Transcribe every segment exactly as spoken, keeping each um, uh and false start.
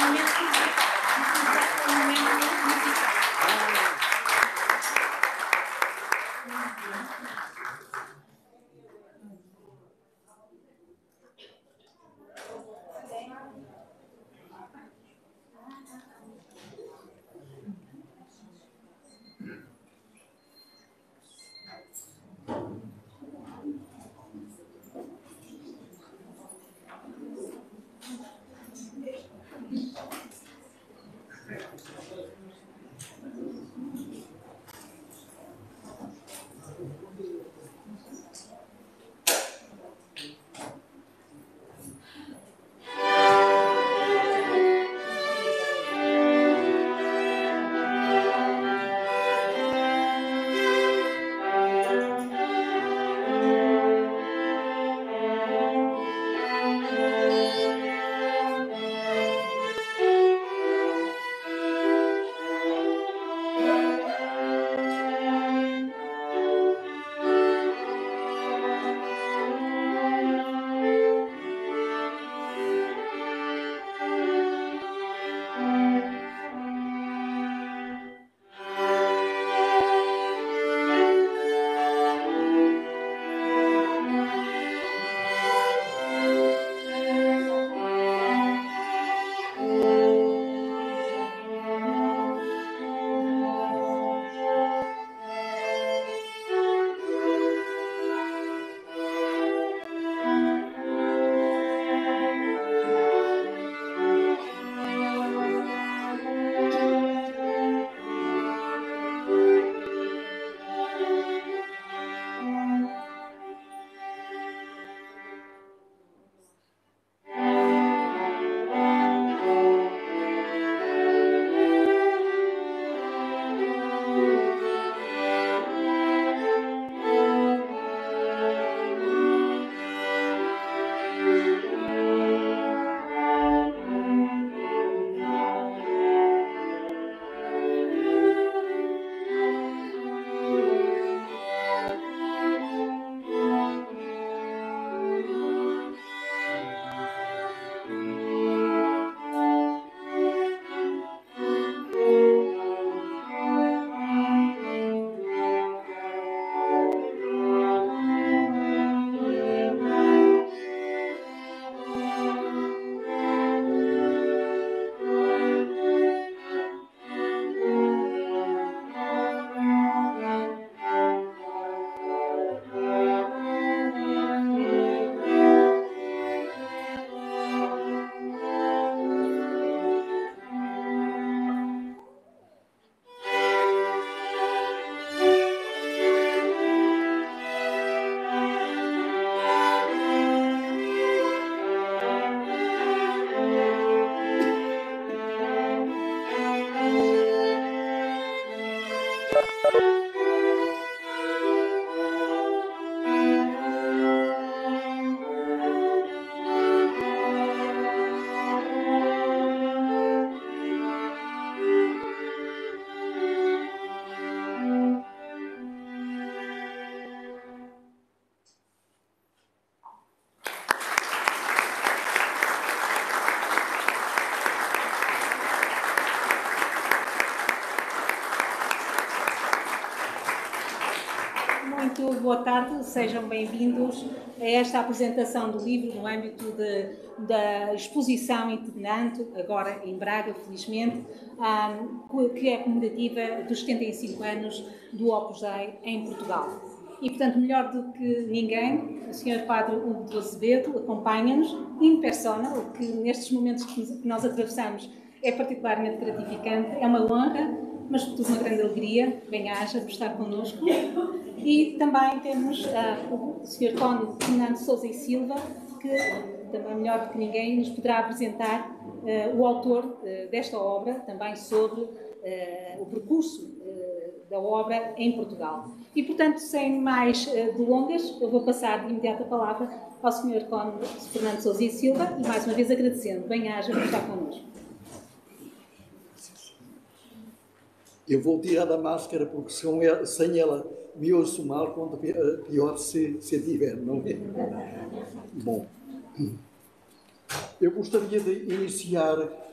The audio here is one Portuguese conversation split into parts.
Muito boa tarde, sejam bem-vindos a esta apresentação do livro no âmbito de, da exposição itinerante, agora em Braga, felizmente, um, que é comemorativa dos setenta e cinco anos do Opus Dei em Portugal. E, portanto, melhor do que ninguém, o senhor Padre Hugo de Azevedo acompanha-nos in persona, o que nestes momentos que nós atravessamos é particularmente gratificante, é uma honra, mas sobretudo uma grande alegria, bem-aja, por estar connosco. E também temos uh, o senhor Cónigo Fernando Sousa e Silva, que também melhor do que ninguém nos poderá apresentar uh, o autor uh, desta obra, também sobre uh, o percurso uh, da obra em Portugal. E, portanto, sem mais uh, delongas, eu vou passar de imediato a palavra ao senhor Cónigo Fernando Sousa e Silva e, mais uma vez, agradecendo. Bem-aja por estar connosco. Eu vou tirar a máscara porque sem ela me ouço mal, quanto pior se, se tiver, não é? Bom, eu gostaria de iniciar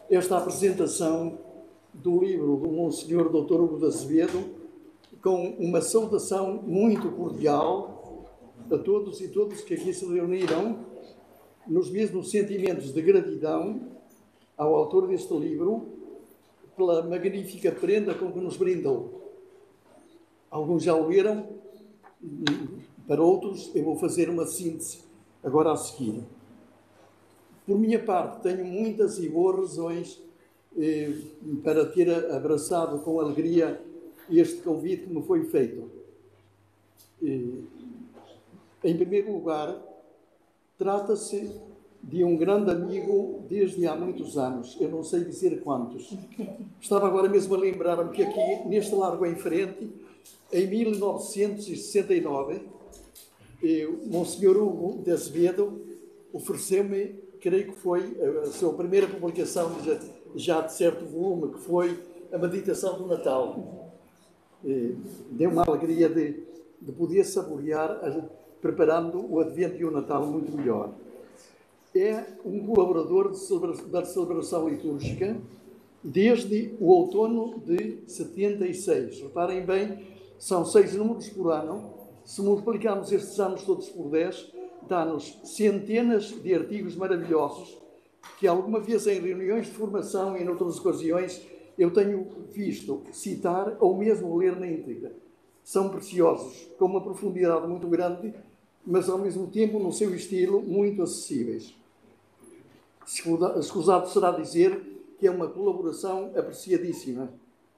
esta apresentação do livro do Monsenhor doutor Hugo de Azevedo, com uma saudação muito cordial a todos e todas que aqui se reuniram, nos mesmos sentimentos de gratidão ao autor deste livro, pela magnífica prenda com que nos brindou. Alguns já o leram, para outros eu vou fazer uma síntese agora a seguir. Por minha parte, tenho muitas e boas razões eh, para ter abraçado com alegria este convite que me foi feito. Eh, em primeiro lugar, trata-se de um grande amigo desde há muitos anos, eu não sei dizer quantos. Estava agora mesmo a lembrar-me que aqui, neste largo em frente, em mil novecentos e sessenta e nove, eh, o Monsenhor Hugo de Azevedo ofereceu-me, creio que foi a sua primeira publicação, já, já de certo volume, que foi a Meditação do Natal. Eh, deu uma alegria de, de poder saborear, a, preparando o Advento e o Natal muito melhor. É um colaborador de celebra, da celebração litúrgica desde o outono de setenta e seis. Reparem bem, são seis números por ano. Se multiplicarmos estes anos todos por dez, dá-nos centenas de artigos maravilhosos que alguma vez em reuniões de formação e em outras ocasiões eu tenho visto citar ou mesmo ler na íntegra. São preciosos, com uma profundidade muito grande, mas ao mesmo tempo no seu estilo muito acessíveis. Escusado será dizer que é uma colaboração apreciadíssima.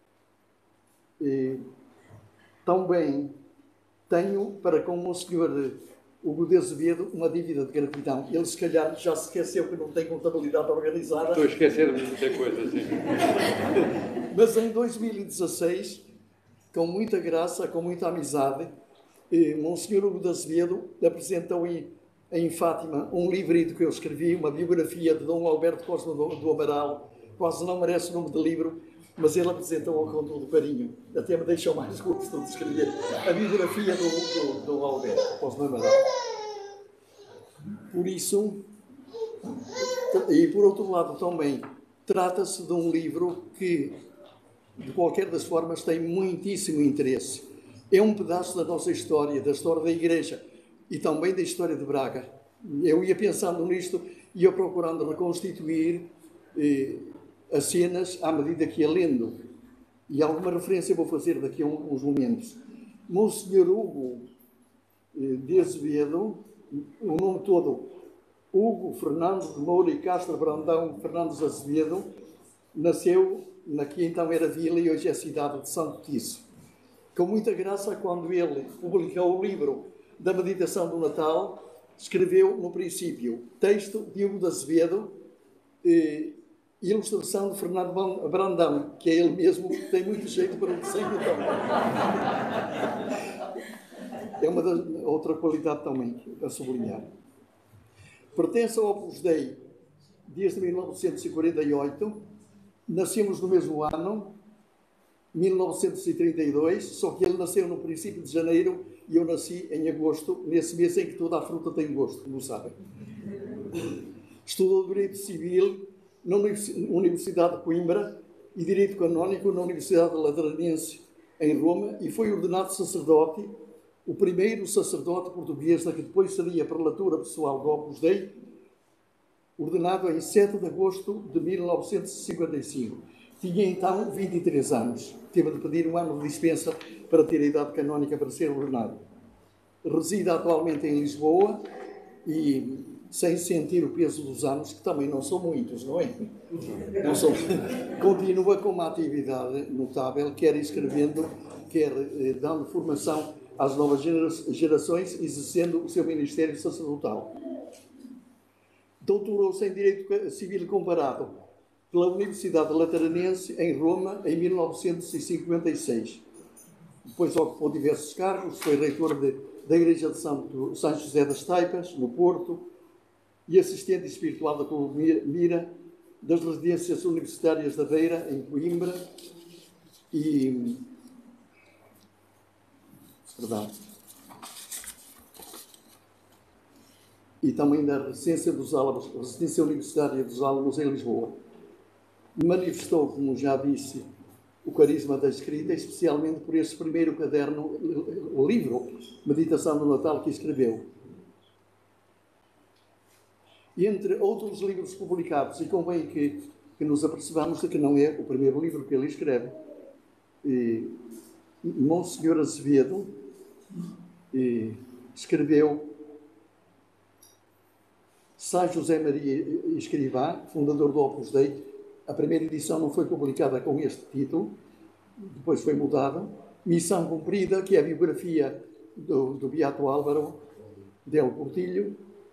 E, também tenho para com o Monsenhor Hugo de Azevedo uma dívida de gratidão. Ele, se calhar, já se esqueceu que não tem contabilidade organizada. Estou a esquecer de muita coisa, sim. Mas em dois mil e dezasseis, com muita graça, com muita amizade, eh, Monsenhor Hugo de Azevedo apresentou em, em Fátima um livrito que eu escrevi, uma biografia de Dom Alberto Cosme do, do Amaral. Quase não merece o nome de livro, mas ele apresentou com todo o carinho. Até me deixou mais gosto de escrever a biografia do, do, do Alberto Cosme do Amaral. Por isso, e por outro lado também, trata-se de um livro que, de qualquer das formas, tem muitíssimo interesse. É um pedaço da nossa história, da história da Igreja e também da história de Braga. Eu ia pensando nisto e ia procurando reconstituir eh, as cenas à medida que ia lendo. E alguma referência vou fazer daqui a uns momentos. Monsenhor Hugo eh, de Azevedo, o nome todo, Hugo Fernando de Moura e Castro Brandão Fernandes Azevedo, nasceu na que então era vila e hoje é a cidade de Santo Tirso. Com muita graça, quando ele publicou o livro da Meditação do Natal, escreveu no princípio texto de Hugo de Azevedo, eh, ilustração de Fernando Brandão, que é ele mesmo que tem muito jeito para o desenho também. É uma das, outra qualidade também a sublinhar. Pertence ao Opus Dei desde mil novecentos e quarenta e oito. Nascemos no mesmo ano, mil novecentos e trinta e dois, só que ele nasceu no princípio de janeiro e eu nasci em agosto, nesse mês em que toda a fruta tem gosto, como sabem. Estudou Direito Civil na Universidade de Coimbra e Direito Canónico na Universidade Lateranense, em Roma, e foi ordenado sacerdote, o primeiro sacerdote português da que depois seria prelatura pessoal do Opus Dei, ordenado em sete de agosto de mil novecentos e cinquenta e cinco. Tinha então vinte e três anos. Teve de pedir um ano de dispensa para ter a idade canónica para ser ordenado. Reside atualmente em Lisboa e, sem sentir o peso dos anos, que também não são muitos, não é? Não são. Continua com uma atividade notável, quer escrevendo, quer eh, dando formação às novas gerações, exercendo o seu ministério sacerdotal. Doutorou-se em Direito Civil Comparado pela Universidade Lateranense, em Roma, em mil novecentos e cinquenta e seis. Depois ocupou diversos cargos, foi reitor de, da Igreja de Santo, São José das Taipas, no Porto, e assistente espiritual da Colônia Mira, das residências universitárias da Beira, em Coimbra, e... Perdão. E também da residência, dos Álamos, residência universitária dos Álamos, em Lisboa. manifestou, como já disse, o carisma da escrita, especialmente por esse primeiro caderno, o livro, Meditação do Natal, que escreveu. E entre outros livros publicados, e convém que, que nos apercebamos de que não é o primeiro livro que ele escreve, e Monsenhor Azevedo e escreveu São José Maria Escrivá, fundador do Opus Dei. A primeira edição não foi publicada com este título, depois foi mudada. Missão Cumprida, que é a biografia do, do Beato Álvaro del Portillo,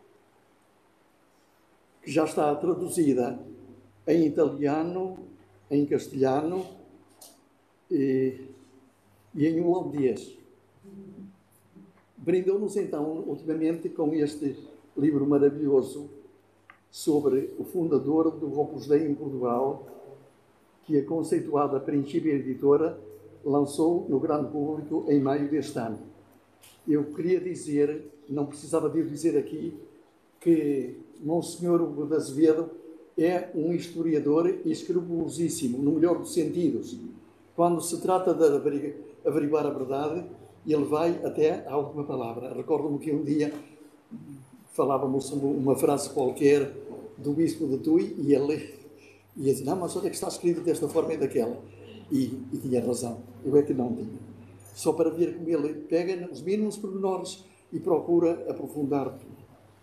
que já está traduzida em italiano, em castelhano e, e em holandês. Brindou-nos então, ultimamente, com este livro maravilhoso sobre o fundador do Opus Dei em Portugal, que a conceituada Princípio Editora lançou no grande público em maio deste ano. Eu queria dizer, não precisava de eu dizer aqui, que Monsenhor Hugo de Azevedo é um historiador escrupulosíssimo, no melhor dos sentidos. Quando se trata de averiguar a verdade, ele vai até à última palavra. Recordo-me que um dia falávamos uma frase qualquer do Bispo de Tui e ele ia dizer, não, mas olha que está escrito desta forma e daquela. E, e tinha razão, eu é que não tinha. Só para ver como ele pega os mínimos pormenores e procura aprofundar tudo.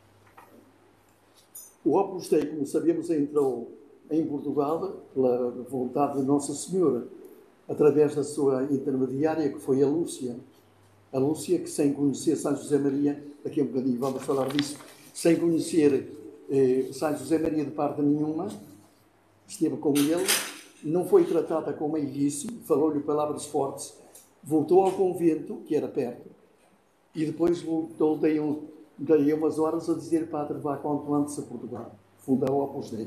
O Opus Dei, como sabemos, entrou em Portugal pela vontade de Nossa Senhora, através da sua intermediária, que foi a Lúcia. A Lúcia, que sem conhecer São José Maria, daqui a um bocadinho vamos falar disso, sem conhecer eh, São José Maria de parte nenhuma, esteve com ele, não foi tratada com meiguice, falou-lhe palavras fortes, voltou ao convento, que era perto, e depois voltou, daí, um, daí umas horas, a dizer, Padre, vá quanto antes a Portugal, fundar o Opus Dei.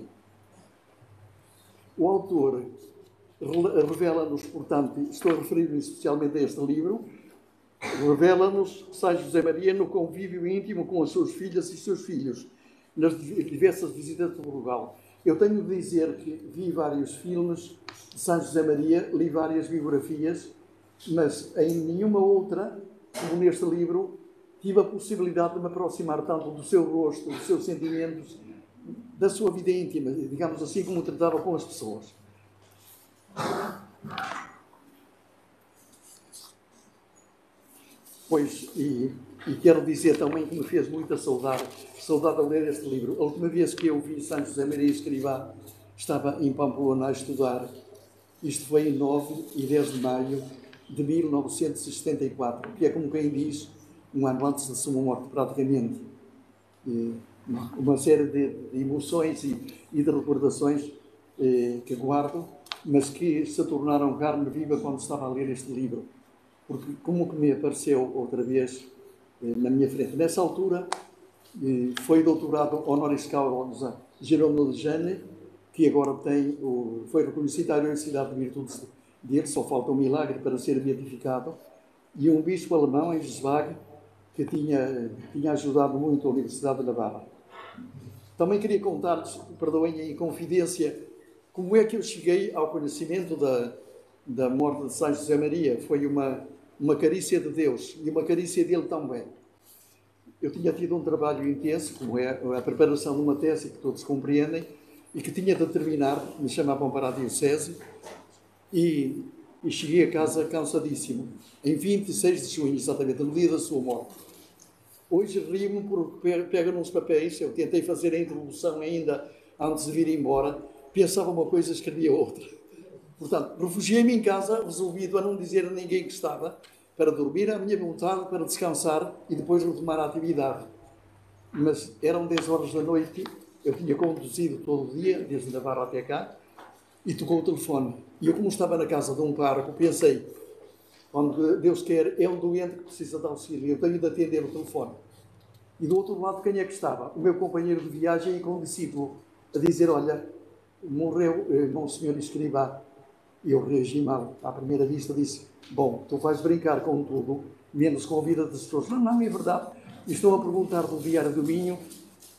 O autor revela-nos, portanto, estou a referir-me especialmente a este livro, revela-nos São José Maria no convívio íntimo com as suas filhas e seus filhos, nas diversas visitas de Portugal. Eu tenho de dizer que vi vários filmes de São José Maria, li várias biografias, mas em nenhuma outra, como neste livro, tive a possibilidade de me aproximar tanto do seu rosto, dos seus sentimentos, da sua vida íntima, digamos assim, como tratava com as pessoas. Pois, e, e quero dizer também que me fez muita saudade, saudade a ler este livro. A última vez que eu vi São José Maria Escrivá, estava em Pamplona a estudar. Isto foi em nove e dez de maio de mil novecentos e setenta e quatro, que é como quem diz, um ano antes da sua morte, praticamente. E uma série de, de emoções e, e de recordações eh, que guardo, mas que se tornaram carne viva quando estava a ler este livro. Porque como que me apareceu outra vez eh, na minha frente. Nessa altura eh, foi doutorado honoris causa Jerônimo de Jane, que agora tem o, foi reconhecido a Universidade de Virtudes dele, só falta um milagre para ser beatificado, e um bispo alemão em Zwag, que tinha, tinha ajudado muito a Universidade de Navarra. Também queria contar-lhes, perdoem em confidência, como é que eu cheguei ao conhecimento da, da morte de São José Maria. Foi uma, uma carícia de Deus e uma carícia dele também. Eu tinha tido um trabalho intenso, como é a preparação de uma tese que todos compreendem, e que tinha de terminar, me chamavam para a Diocese, e, e cheguei a casa cansadíssimo, em vinte e seis de junho, exatamente, no dia da sua morte. Hoje rio-me porque pego nos papéis, eu tentei fazer a introdução ainda antes de vir embora, pensava uma coisa, escrevia outra. Portanto, refugiei-me em casa, resolvido a não dizer a ninguém que estava, para dormir à minha vontade, para descansar e depois retomar a atividade. Mas eram dez horas da noite, eu tinha conduzido todo o dia, desde Navarra até cá, e tocou o telefone. E eu, como estava na casa de um pároco, pensei, quando Deus quer, é um doente que precisa de auxílio, eu tenho de atender o telefone. E do outro lado, quem é que estava? O meu companheiro de viagem com o discípulo, a dizer, olha, morreu eh, Monsenhor Escrivá. E eu reagi mal. À primeira vista disse, bom, tu vais brincar com tudo, menos com a vida das pessoas. Não, não, é verdade. E estou a perguntar do Diário do Minho, que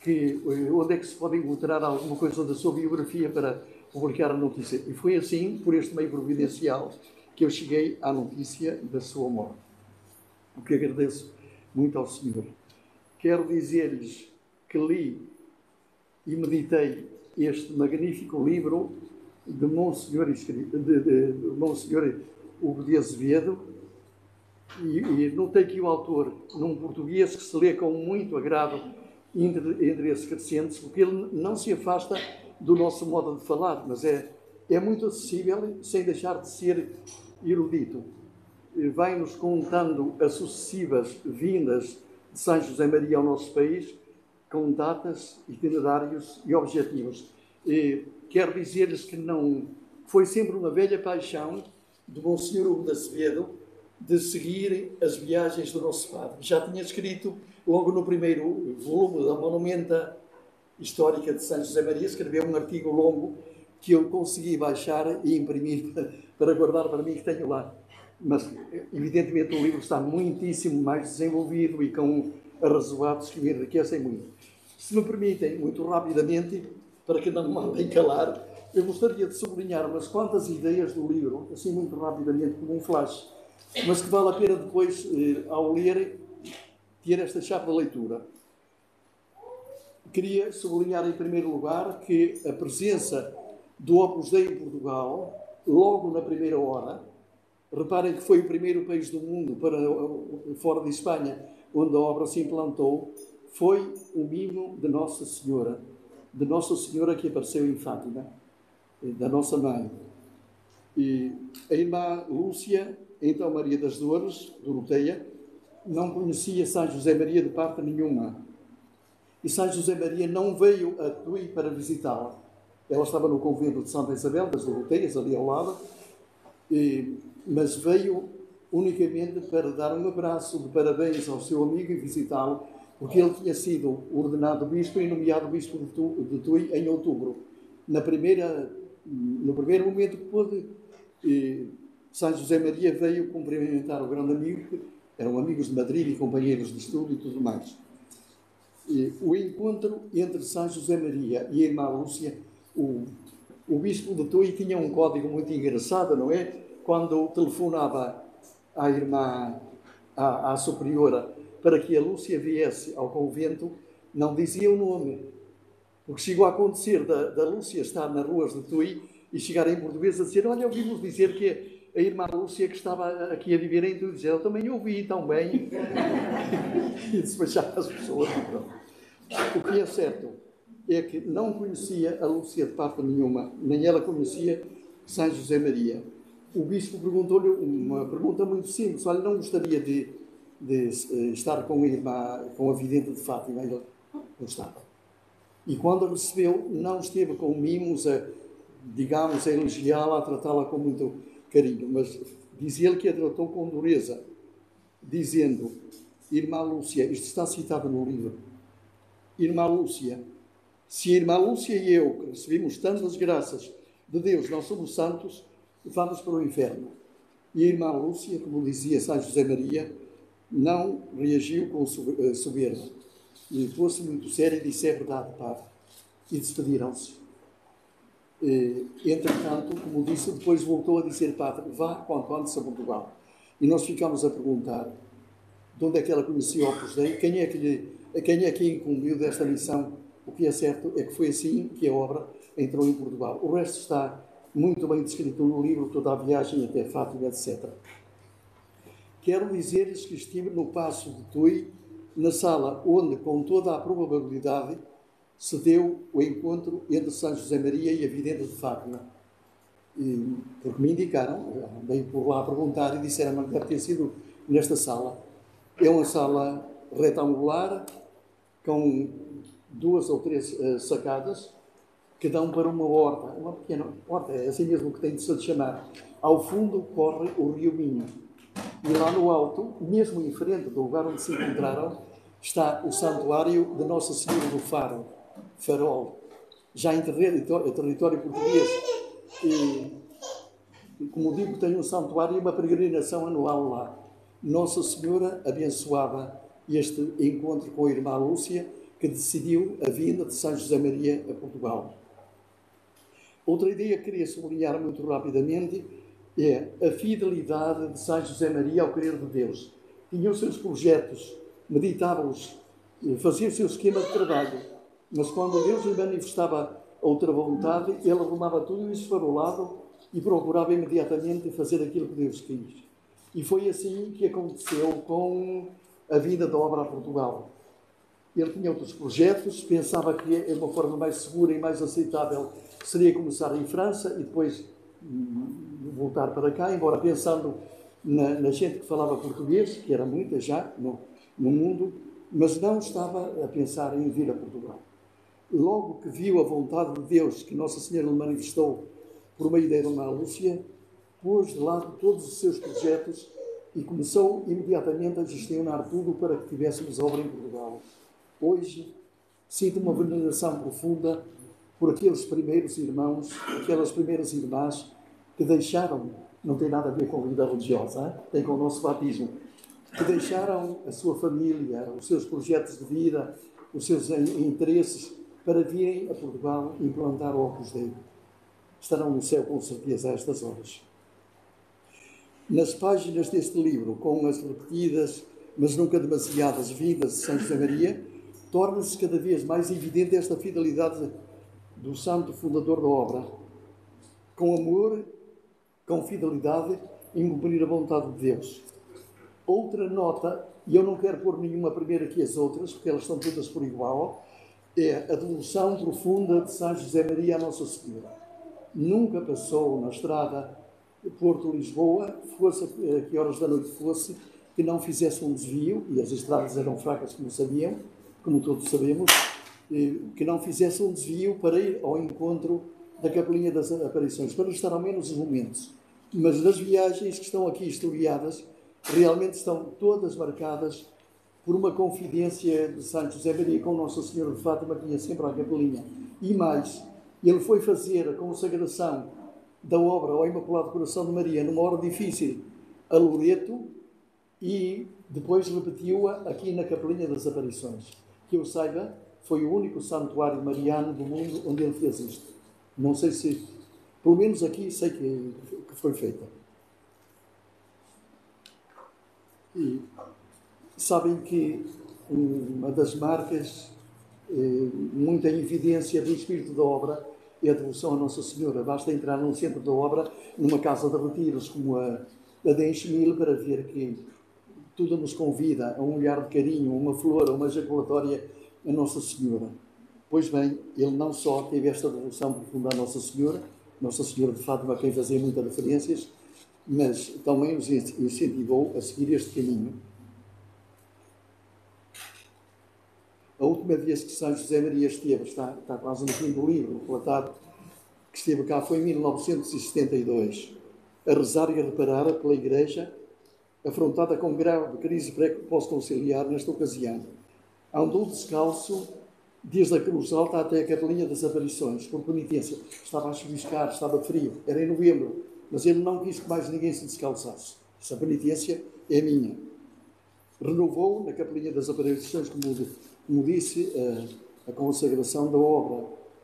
que, onde é que se pode encontrar alguma coisa da sua biografia para publicar a notícia. E foi assim, por este meio providencial, que eu cheguei à notícia da sua morte. O que agradeço muito ao Senhor. Quero dizer-lhes que li e meditei este magnífico livro de Monsenhor, de, de, de Monsenhor Hugo de Azevedo, e, e notei que o autor, num português que se lê com muito agrado entre, entre esses crescentes, porque ele não se afasta do nosso modo de falar, mas é, é muito acessível, sem deixar de ser erudito. Vai-nos contando as sucessivas vindas de São José Maria ao nosso país, com datas, itinerários e objetivos. E quero dizer-lhes que não foi sempre uma velha paixão do Monsenhor Hugo de Azevedo de seguir as viagens do nosso padre. Já tinha escrito, logo no primeiro volume da Monumenta Histórica de São José Maria, escreveu um artigo longo que eu consegui baixar e imprimir para, para guardar para mim, que tenho lá. Mas, evidentemente, o livro está muitíssimo mais desenvolvido e com arrazoados que me enriquecem muito. Se me permitem, muito rapidamente, para que não me mandem calar, eu gostaria de sublinhar umas quantas ideias do livro, assim muito rapidamente, como um flash, mas que vale a pena depois, eh, ao ler, ter esta chave da leitura. Queria sublinhar, em primeiro lugar, que a presença do Opus Dei em Portugal, logo na primeira hora, reparem que foi o primeiro país do mundo, para, fora de Espanha, onde a obra se implantou, foi o mimo de Nossa Senhora, de Nossa Senhora que apareceu em Fátima, da nossa mãe. E a irmã Lúcia, então Maria das Dores, Doroteia, não conhecia São José Maria de parte nenhuma. E São José Maria não veio a Tui para visitá-la. Ela estava no convento de Santa Isabel, das Doroteias, ali ao lado, e, mas veio unicamente para dar um abraço de parabéns ao seu amigo e visitá-lo, porque ele tinha sido ordenado bispo e nomeado bispo de Tui em outubro. Na primeira, no primeiro momento que pôde, e São José Maria veio cumprimentar o grande amigo, que eram amigos de Madrid e companheiros de estudo e tudo mais. E o encontro entre São José Maria e a irmã Lúcia, o, o bispo de Tui tinha um código muito engraçado, não é? Quando telefonava à irmã, à, à superiora, para que a Lúcia viesse ao convento, não dizia o nome. Porque chegou a acontecer da, da Lúcia estar nas ruas de Tui e chegar em português a dizer: olha, ouvimos dizer que a irmã Lúcia que estava aqui a viver em Tui, dizer, eu também ouvi tão bem. E despachava as pessoas. O que é certo é que não conhecia a Lúcia de parte nenhuma, nem ela conhecia São José Maria. O bispo perguntou-lhe uma pergunta muito simples: olha, não gostaria de, de uh, estar com a irmã, com a vidente de Fátima? Ele gostava. E quando a recebeu, não esteve com mimos a, digamos, a elogiá-la, a tratá-la com muito carinho, mas dizia-lhe que a tratou com dureza, dizendo: irmã Lúcia, isto está citado no livro, irmã Lúcia, se a irmã Lúcia e eu, que recebemos tantas graças de Deus, não somos santos, vamos para o inferno. E a irmã Lúcia, como dizia São José Maria, não reagiu com soberba. E pôs-se muito sério e disse: é verdade, padre. E despediram-se. Entretanto, como disse, depois voltou a dizer: padre, vá quanto antes a Portugal. E nós ficámos a perguntar de onde é que ela conhecia o Opus Dei, quem é que, lhe, quem é que a incumbiu desta missão. O que é certo é que foi assim que a obra entrou em Portugal. O resto está muito bem descrito no livro, toda a viagem até Fátima, etcétera. Quero dizer-lhes que estive no Paço de Tui, na sala onde, com toda a probabilidade, se deu o encontro entre São José Maria e a vidente de Fátima. E, porque me indicaram, andei por lá a perguntar e disseram que deve ter sido nesta sala. É uma sala retangular, com duas ou três uh, sacadas, que dão para uma horta, uma pequena horta, é assim mesmo que tem de se chamar. Ao fundo corre o Rio Minho. E lá no alto, mesmo em frente do lugar onde se encontraram, está o santuário de Nossa Senhora do Faro, Farol, já em território, território português. E, como digo, tem um santuário e uma peregrinação anual lá. Nossa Senhora abençoava este encontro com a irmã Lúcia, que decidiu a vinda de São José Maria a Portugal. Outra ideia que queria sublinhar muito rapidamente é a fidelidade de São José Maria ao querer de Deus. Tinha os seus projetos, meditava-os, fazia o seu esquema de trabalho, mas quando Deus lhe manifestava outra vontade, ele arrumava tudo isso para o lado e procurava imediatamente fazer aquilo que Deus quis. E foi assim que aconteceu com a vinda da obra a Portugal. Ele tinha outros projetos, pensava que uma forma mais segura e mais aceitável seria começar em França e depois voltar para cá, embora pensando na, na gente que falava português, que era muita já no, no mundo, mas não estava a pensar em vir a Portugal. Logo que viu a vontade de Deus que Nossa Senhora lhe manifestou por meio da irmã Lúcia, pôs de lado todos os seus projetos e começou imediatamente a gestionar tudo para que tivéssemos obra em Portugal. Hoje, sinto uma veneração profunda por aqueles primeiros irmãos, aquelas primeiras irmãs que deixaram, não tem nada a ver com a vida religiosa, hein? Tem com o nosso batismo, que deixaram a sua família, os seus projetos de vida, os seus interesses, para virem a Portugal implantar o Opus Dei. Estarão no céu com certeza a estas horas. Nas páginas deste livro, com as repetidas, mas nunca demasiadas vidas de São José Maria, torna-se cada vez mais evidente esta fidelidade do santo fundador da obra, com amor, com fidelidade, em cumprir a vontade de Deus. Outra nota, e eu não quero pôr nenhuma primeiro que as outras, porque elas estão todas por igual, é a devoção profunda de São José Maria à Nossa Senhora. Nunca passou na estrada Porto-Lisboa, fosse a que horas da noite fosse, que não fizesse um desvio, e as estradas eram fracas, como sabiam, como todos sabemos, que não fizesse um desvio para ir ao encontro da Capelinha das Aparições, para estar ao menos os momentos. Mas nas viagens que estão aqui historiadas, realmente estão todas marcadas por uma confidência de São José Maria com Nossa Senhora de Fátima, que ia sempre à Capelinha. E mais, ele foi fazer a consagração da obra ao Imaculado Coração de Maria numa hora difícil a Loreto e depois repetiu-a aqui na Capelinha das Aparições. Que eu saiba, foi o único santuário mariano do mundo onde ele fez isto. Não sei se, pelo menos aqui, sei que, que foi feita. E sabem que uma das marcas, eh, muita evidência do espírito da obra, é a devoção a Nossa Senhora. Basta entrar num centro da obra, numa casa de retiros como a, a de Enchimil, para ver que tudo nos convida a um olhar de carinho, uma flor, uma ejaculatória a Nossa Senhora. Pois bem, ele não só teve esta devoção profunda a Nossa Senhora, Nossa Senhora de Fátima, a quem fazia muitas referências, mas também os incentivou a seguir este caminho. A última vez que São José Maria esteve, está, está quase no fim do livro, relatado, que esteve cá foi em mil novecentos e setenta e dois, a rezar e a reparar pela Igreja, afrontada com grave crise pós-conciliar nesta ocasião. Andou descalço desde a Cruz Alta até a Capelinha das Aparições, por penitência. Estava a chuviscar, estava frio, era em novembro, mas ele não quis que mais ninguém se descalçasse. Essa penitência é minha. Renovou na Capelinha das Aparições, como, como disse, a, a consagração da obra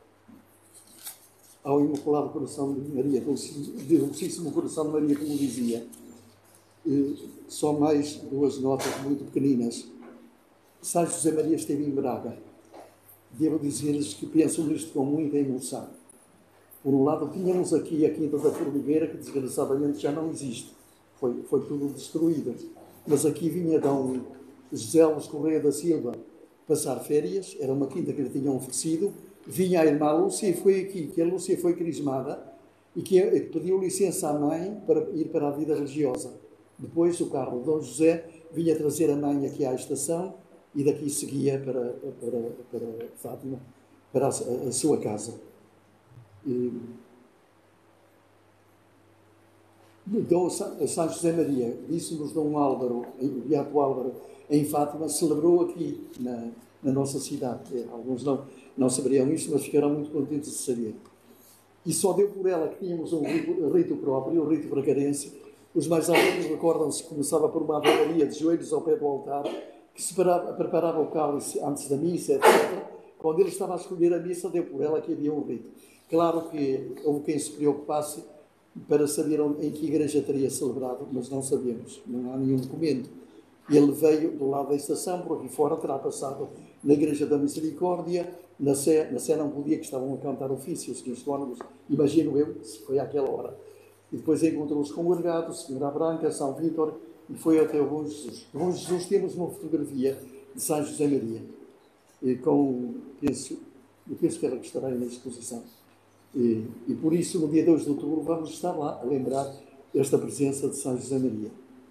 ao Imaculado Coração de Maria, do Docíssimo Coração de Maria, como dizia. E só mais duas notas muito pequeninas. São José Maria esteve em Braga. Devo dizer-lhes que penso nisto com muita emoção. Por um lado, tínhamos aqui a Quinta da Formigueira, que desgraçadamente já não existe. Foi, foi tudo destruído. Mas aqui vinha Dom José Alves Correia da Silva passar férias, era uma quinta que lhe tinham oferecido. Vinha a irmã Lúcia e foi aqui que a Lúcia foi crismada e que pediu licença à mãe para ir para a vida religiosa. Depois o carro de Dom José vinha trazer a mãe aqui à estação e daqui seguia para, para, para Fátima, para a, a sua casa. E, então, São José Maria, disse-nos Dom Álvaro, Beato Álvaro, em Fátima, celebrou aqui na, na nossa cidade. Alguns não, não saberiam isso, mas ficaram muito contentes de saber. E só deu por ela que tínhamos um rito, rito próprio, o rito bracarense. Os mais altos recordam-se que começava por uma Ave Maria de joelhos ao pé do altar, que se preparava, preparava o cálice antes da missa, etcétera. Quando ele estava a escolher a missa, deu por ela que havia um rito. Claro que houve quem se preocupasse para saber onde, em que igreja teria celebrado, mas não sabemos, não há nenhum documento. Ele veio do lado da estação, por aqui fora terá passado na Igreja da Misericórdia, na Sé, na Sé não podia, que estavam a cantar ofícios, que os ônibus, imagino eu, se foi àquela hora. E depois encontrou os congregados, Senhora Branca, São Vítor, e foi até o Bom Jesus. O Bom Jesus temos uma fotografia de São José Maria, e com, penso, eu penso que ela estará aí na exposição. E, e por isso, no dia dois de outubro, vamos estar lá a lembrar esta presença de São José Maria.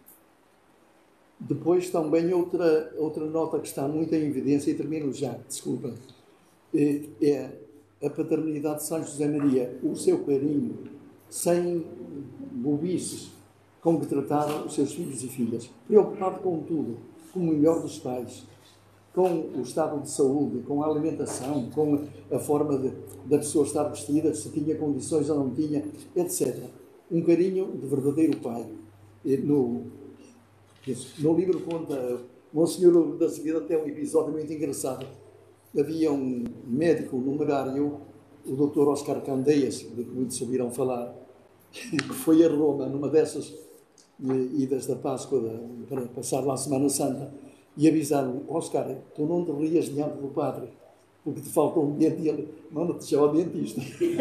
Depois também outra, outra nota que está muito em evidência, e termino já, desculpa, é, é a paternidade de São José Maria, o seu carinho, sem bobices, com que tratava os seus filhos e filhas, preocupado com tudo, com o melhor dos pais, com o estado de saúde, com a alimentação, com a forma de, da pessoa estar vestida, se tinha condições ou não tinha, etcétera. Um carinho de verdadeiro pai. No, no livro conta Monsenhor da Seguida até um episódio muito engraçado. Havia um médico numerário, o doutor Oscar Candeias, de que muitos ouviram falar, que foi a Roma numa dessas idas da Páscoa de, para passar lá a Semana Santa, e avisaram: Oscar, tu não te rias diante do padre, porque te falta um dente, e ele: manda-te já ao dentista.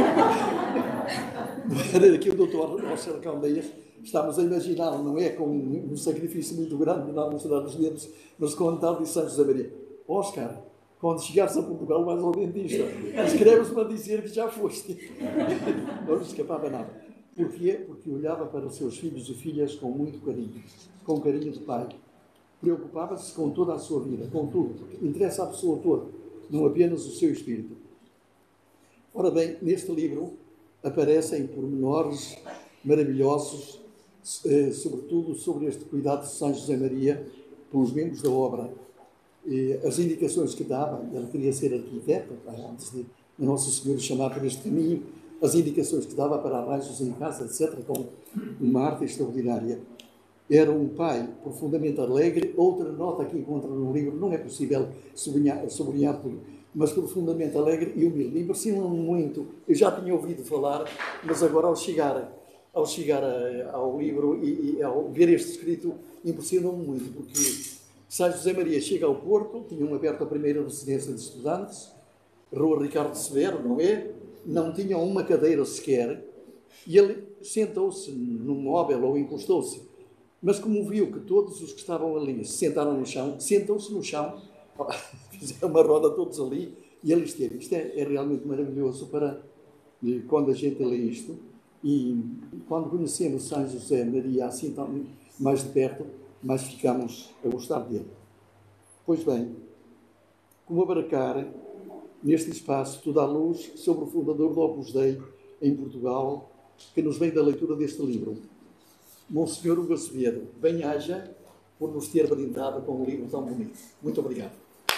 Era aqui o doutor Oscar Candeias, estamos a imaginar, não é, com um, um sacrifício muito grande de não mostrar os dentes, mas com a tal de São José Maria: Oscar, quando chegares a Portugal vais ao dentista, escreves para dizer que já foste. Não lhe escapava nada. Porquê? Porque olhava para os seus filhos e filhas com muito carinho, com carinho de pai. Preocupava-se com toda a sua vida, com tudo, porque interessa a pessoa toda, não apenas o seu espírito. Ora bem, neste livro aparecem pormenores maravilhosos, eh, sobretudo sobre este cuidado de São José Maria pelos membros da obra. E as indicações que dava, ele queria ser arquiteto, antes de Nosso Senhor chamar por este caminho, as indicações que dava para arranjos em casa, etcétera, com uma arte extraordinária. Era um pai profundamente alegre. Outra nota que encontra no livro, não é possível sublinhar, sublinhar tudo, mas profundamente alegre e humilde. Impressiona-me muito. Eu já tinha ouvido falar, mas agora ao chegar, ao, chegar a, ao livro e, e ao ver este escrito, impressiona-me muito, porque São José Maria chega ao Porto, tinham aberto a primeira residência de estudantes, Rua Ricardo Severo, não é? Não tinham uma cadeira sequer, e ele sentou-se num móvel ou encostou-se. Mas como viu que todos os que estavam ali se sentaram no chão, sentou-se no chão, fizeram uma roda todos ali, e ele esteve. Isto é, é realmente maravilhoso para quando a gente lê isto, e quando conhecemos São José Maria assim tão mais de perto, mais ficamos a gostar dele. Pois bem, como abarcar neste espaço toda a luz sobre o fundador do Opus Dei em Portugal, que nos vem da leitura deste livro. Monsenhor Hugo Azevedo, bem-aja por nos ter brindado com um livro tão bonito. Muito obrigado.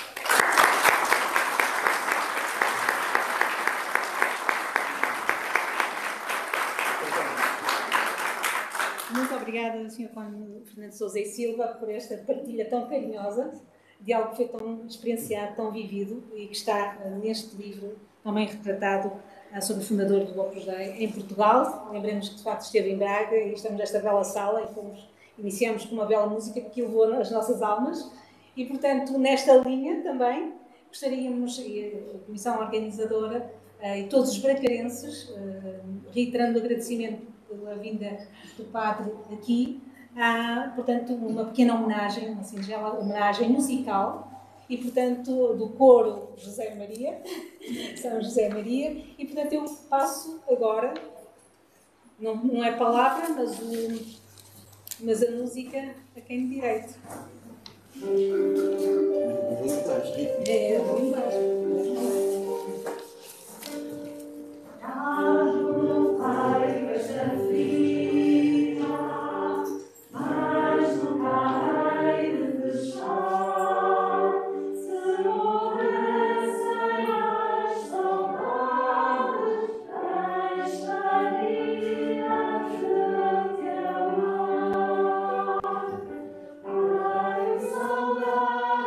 Muito obrigada, senhor Fernando Sousa e Silva, por esta partilha tão carinhosa de algo que foi tão experienciado, tão vivido e que está uh, neste livro também retratado uh, sobre o fundador do Opus Dei em Portugal. Lembremos que de facto esteve em Braga e estamos nesta bela sala e fomos, iniciamos com uma bela música que elevou as nossas almas e, portanto, nesta linha também gostaríamos, e a Comissão Organizadora uh, e todos os bracarenses, uh, reiterando o agradecimento pela vinda do Padre aqui, há, portanto, uma pequena homenagem, uma singela homenagem musical, e, portanto, do coro José Maria, São José Maria, e, portanto, eu passo agora, não, não é palavra, mas, o, mas a música a quem de direito. É, vou embaixo. Saudade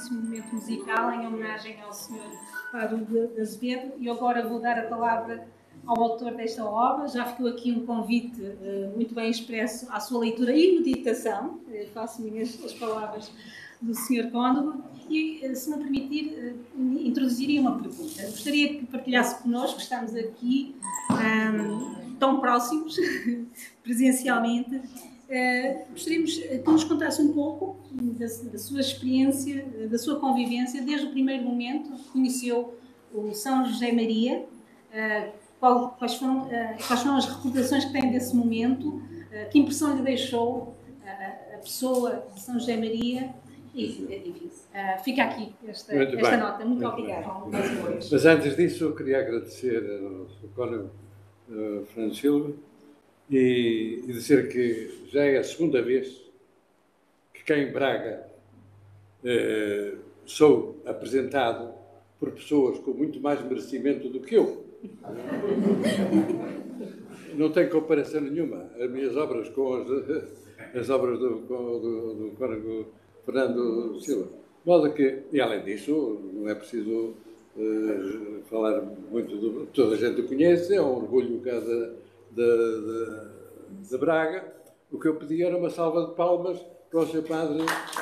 belíssimo momento musical em homenagem ao senhor Padre de Azevedo. E agora vou dar a palavra ao autor desta obra. Já ficou aqui um convite uh, muito bem expresso à sua leitura e meditação. Uh, faço minhas as palavras do senhor Cônego. E, uh, se me permitir, uh, introduziria uma pergunta. Gostaria que partilhasse connosco, estamos aqui um, tão próximos, presencialmente. Uh, gostaríamos que nos contasse um pouco da, da sua experiência, da sua convivência, desde o primeiro momento que conheceu o São José Maria. Uh, qual, quais, foram, uh, quais foram as recordações que tem desse momento? Uh, que impressão lhe deixou uh, a pessoa de São José Maria? E, enfim, uh, fica aqui esta, esta nota. Muito, muito obrigada. Mas antes disso, eu queria agradecer ao senhor Cônego uh, Fernando Silva e, e dizer que já é a segunda vez que cá em Braga uh, sou apresentado por pessoas com muito mais merecimento do que eu. Não tem comparação nenhuma as minhas obras com as, as obras do, do, do Cônego Fernando Silva. De modo que, e além disso, não é preciso uh, falar muito, do, toda a gente o conhece, é um orgulho cá de, de, de, de Braga. O que eu pedi era uma salva de palmas para o seu padre.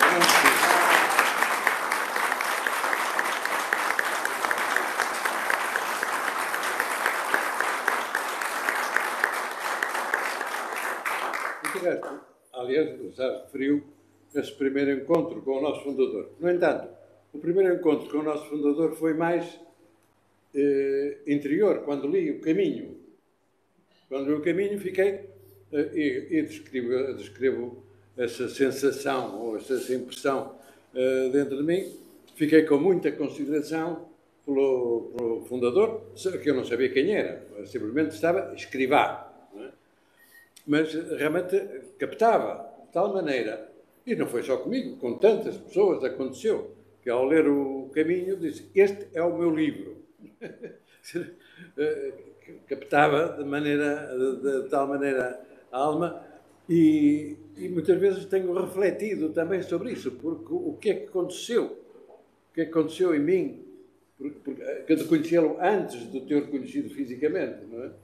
Aliás, já referiu esse primeiro encontro com o nosso fundador. No entanto, o primeiro encontro com o nosso fundador foi mais eh, interior, quando li O Caminho. Quando li O Caminho, fiquei eh, e, e descrevo, descrevo essa sensação ou essa impressão eh, dentro de mim. Fiquei com muita consideração pelo, pelo fundador, que eu não sabia quem era, simplesmente estava escrivá. Mas realmente captava de tal maneira, e não foi só comigo, com tantas pessoas aconteceu, que ao ler O Caminho disse, este é o meu livro. Captava de, maneira, de, de tal maneira a alma e, e muitas vezes tenho refletido também sobre isso, porque o que é que aconteceu? O que é que aconteceu em mim? Porque, porque, de conhecê-lo antes de ter conhecido fisicamente, não é?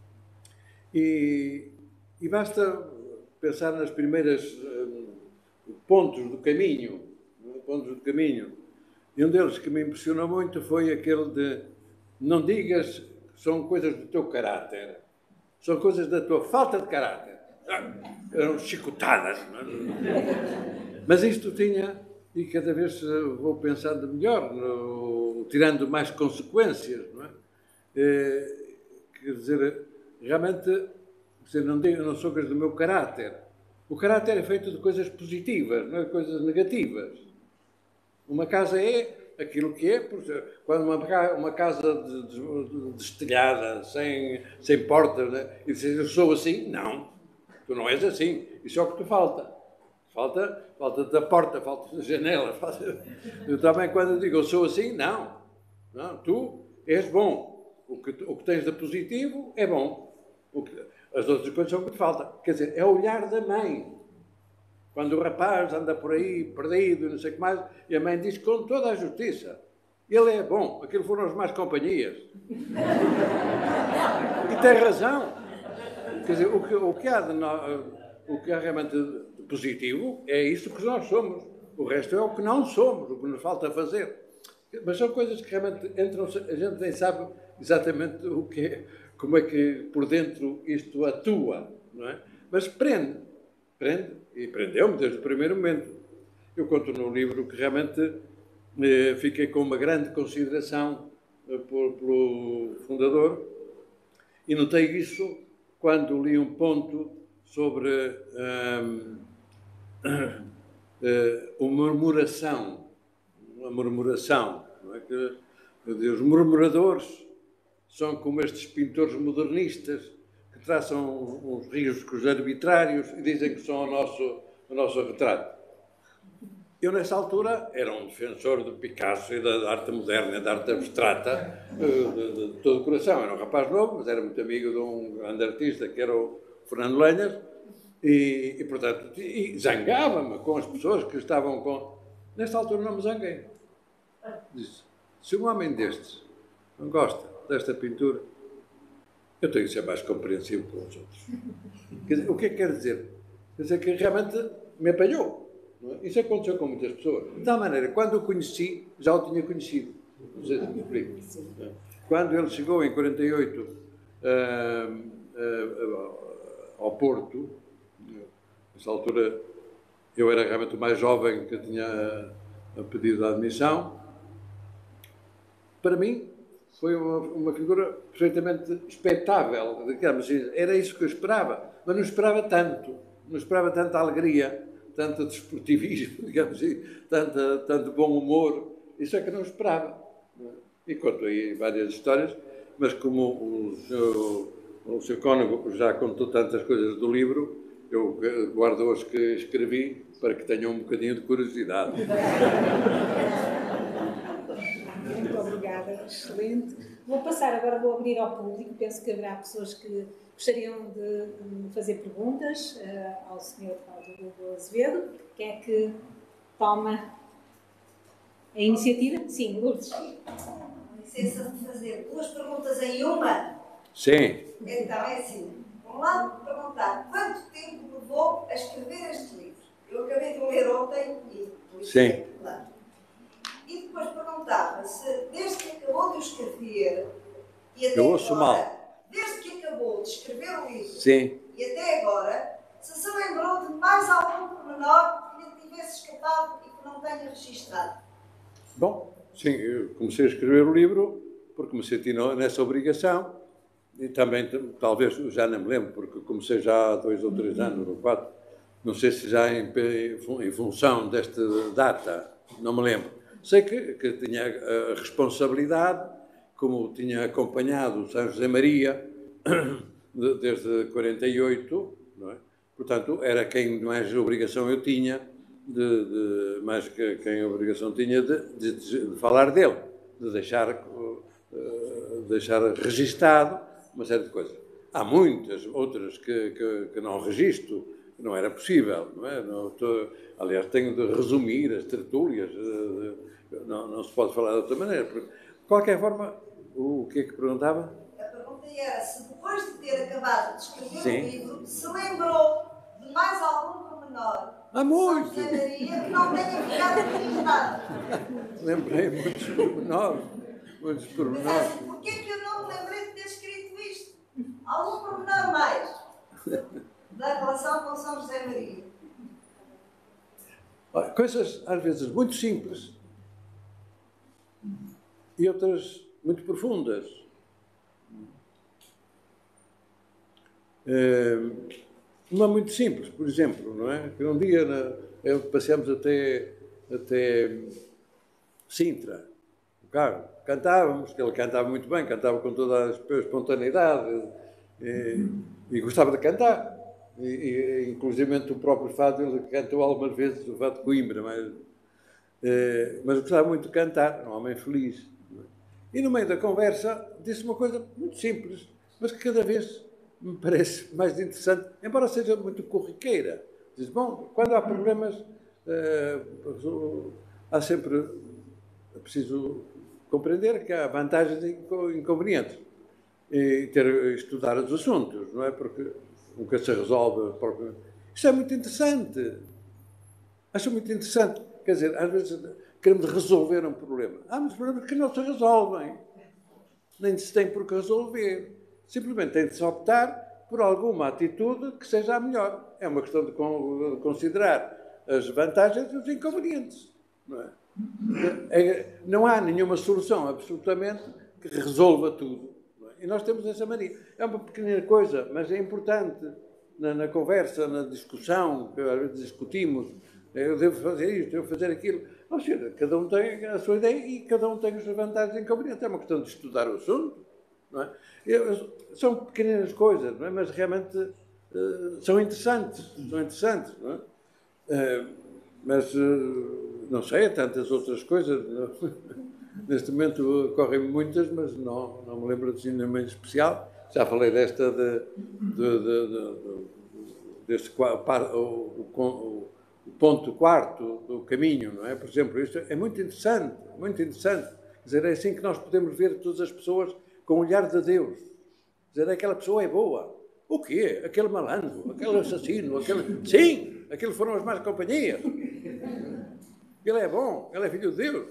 E... E basta pensar nas primeiras uh, pontos do caminho, pontos do caminho. E um deles que me impressionou muito foi aquele de não digas que são coisas do teu caráter, são coisas da tua falta de caráter. Ah, eram chicotadas. Não é? Mas isto tinha, e cada vez vou pensando melhor, no, tirando mais consequências, não é? É, quer dizer, realmente... Não, digo, não são coisas do meu caráter. O caráter é feito de coisas positivas, não é de coisas negativas. Uma casa é aquilo que é, quando uma, uma casa destelhada, de, de sem, sem portas, né? E dizes, eu sou assim, não, tu não és assim, isso é o que te falta. Falta, falta da porta, falta da janela. Falta... Eu também, quando digo eu sou assim, não, não, tu és bom. O que, o que tens de positivo é bom. O que, as outras coisas são o que te falta. Quer dizer, é o olhar da mãe. Quando o rapaz anda por aí, perdido, não sei o que mais, e a mãe diz com toda a justiça, ele é bom, aquilo foram as más companhias. E tem razão. Quer dizer, o que, o que há de no, o que há realmente de positivo é isso que nós somos. O resto é o que não somos, o que nos falta fazer. Mas são coisas que realmente entram, a gente nem sabe exatamente o que é, como é que por dentro isto atua, não é? Mas prende, prende, e prendeu-me desde o primeiro momento. Eu conto no livro que realmente eh, fiquei com uma grande consideração eh, por, pelo fundador e notei isso quando li um ponto sobre um, uh, uma murmuração, uma murmuração, não é? Que, os murmuradores são como estes pintores modernistas que traçam uns riscos arbitrários e dizem que são o nosso, o nosso retrato. Eu, nessa altura, era um defensor de Picasso e da arte moderna, da arte abstrata, de, de, de todo o coração. Era um rapaz novo, mas era muito amigo de um grande artista, que era o Fernando Lenhas, e, e portanto, e zangava-me com as pessoas que estavam com... Nesta altura não me zanguei. Disse, se um homem destes não gosta desta pintura, eu tenho que ser mais compreensivo com os outros. Quer dizer, o que é que quer dizer? Quer dizer que realmente me apanhou. Não é? Isso aconteceu com muitas pessoas. De tal maneira, quando o conheci, já o tinha conhecido. Não sei se me explico. Quando ele chegou em quarenta e oito uh, uh, ao Porto, nessa altura eu era realmente o mais jovem que tinha pedido a admissão, para mim foi uma, uma figura perfeitamente expectável, digamos, era isso que eu esperava, mas não esperava tanto, não esperava tanta alegria, tanto desportivismo, digamos assim, tanto, tanto bom humor, isso é que não esperava. E conto aí várias histórias, mas como o senhor, o senhor Cónigo já contou tantas coisas do livro, eu guardo as que escrevi para que tenham um bocadinho de curiosidade. Muito obrigada, excelente. Vou passar agora, vou abrir ao público, penso que haverá pessoas que gostariam de fazer perguntas uh, ao senhor Paulo Azevedo. Quem é que toma a iniciativa? Sim, Lourdes. Licença de fazer duas perguntas em uma? Sim. Então é assim, vamos lá perguntar, quanto tempo levou a escrever este livro? Eu acabei de ler ontem e por isso Sim. é claro. E depois perguntava se desde que acabou de o escrever e até Eu ouço agora, mal. desde que acabou de escrever o livro Sim. e até agora, se se lembrou de mais algum pormenor que lhe tivesse escapado e que não tenha registado? Bom, sim, eu comecei a escrever o livro porque me senti nessa obrigação e também, talvez, já não me lembro, porque comecei já há dois ou três anos, ou quatro, não sei se já em, em função desta data, não me lembro. Sei que, que tinha a responsabilidade, como tinha acompanhado o São José Maria desde quarenta e oito, não é? Portanto, era quem mais obrigação eu tinha, de, de, mais que quem a obrigação tinha de, de, de falar dele, de deixar, uh, deixar registado uma série de coisas. Há muitas outras que, que, que não registro, que não era possível, não é? Não, tô, aliás, tenho de resumir as tertúlias, uh, não, não se pode falar de outra maneira. Porque, de qualquer forma, o, o que é que perguntava? A pergunta era se depois de ter acabado de escrever Sim. o livro, se lembrou de mais algum pormenor Há muito! de São José Maria que não tenha ficado registrado. Lembrei muitos pormenores, muitos Mas pormenores. assim, porquê que eu não me lembrei de ter escrito isto? Algum pormenor mais da relação com São José Maria? Coisas, às vezes, muito simples e outras muito profundas. Uma muito simples, por exemplo, não é? Que um dia passeamos até, até Sintra, o carro, cantávamos, que ele cantava muito bem, cantava com toda a espontaneidade e, e gostava de cantar. E, e, inclusive o próprio fado, ele cantou algumas vezes o fado de Coimbra, mas, eh, mas gostava muito de cantar, um homem feliz. E no meio da conversa disse uma coisa muito simples, mas que cada vez me parece mais interessante, embora seja muito corriqueira. Diz, bom, quando há problemas, eh, há sempre, é preciso compreender que há vantagens e inconvenientes. E ter, estudar os assuntos, não é? Porque nunca se resolve propriamente. Isto é muito interessante. Acho muito interessante. Quer dizer, às vezes queremos resolver um problema. Há muitos problemas que não se resolvem. Nem se tem por que resolver. Simplesmente tem de se optar por alguma atitude que seja a melhor. É uma questão de considerar as vantagens e os inconvenientes. Não é? É, não há nenhuma solução, absolutamente, que resolva tudo. E nós temos essa mania. É uma pequena coisa, mas é importante na, na conversa, na discussão, que às vezes discutimos. Eu devo fazer isto, devo fazer aquilo. Ou seja, cada um tem a sua ideia e cada um tem as suas vantagens e inconvenientes. É uma questão de estudar o assunto. Não é? Eu, são pequenas coisas, não é? Mas realmente uh, são interessantes. São interessantes. Não é? Uh, mas, uh, não sei, há tantas outras coisas. Não? Neste momento ocorrem muitas, mas não, não me lembro de nenhuma especial. Já falei desta, de, de, de, de, de, deste par, o, o, o ponto quarto do caminho, não é? Por exemplo, isto é muito interessante, muito interessante. Quer dizer, é assim que nós podemos ver todas as pessoas com o olhar de Deus. Quer dizer, aquela pessoa é boa. O quê? Aquele malandro, aquele assassino, aquele... Sim, aqueles foram as más companhias. Ele é bom, ele é filho de Deus.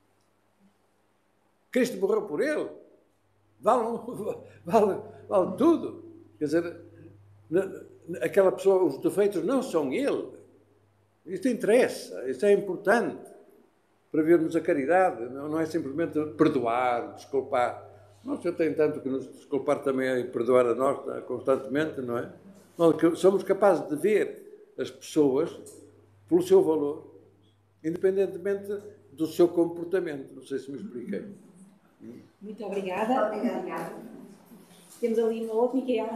Cristo morreu por ele. Vale, vale, vale tudo. Quer dizer, aquela pessoa, os defeitos não são ele. Isto interessa, isto é importante para vermos a caridade. Não é simplesmente perdoar, desculpar. Nós já tem tanto que nos desculpar também e perdoar a nós constantemente, não é? Nós somos capazes de ver as pessoas pelo seu valor, independentemente do seu comportamento. Não sei se me expliquei. Muito obrigada. Obrigada. Temos ali uma outra, Micaela.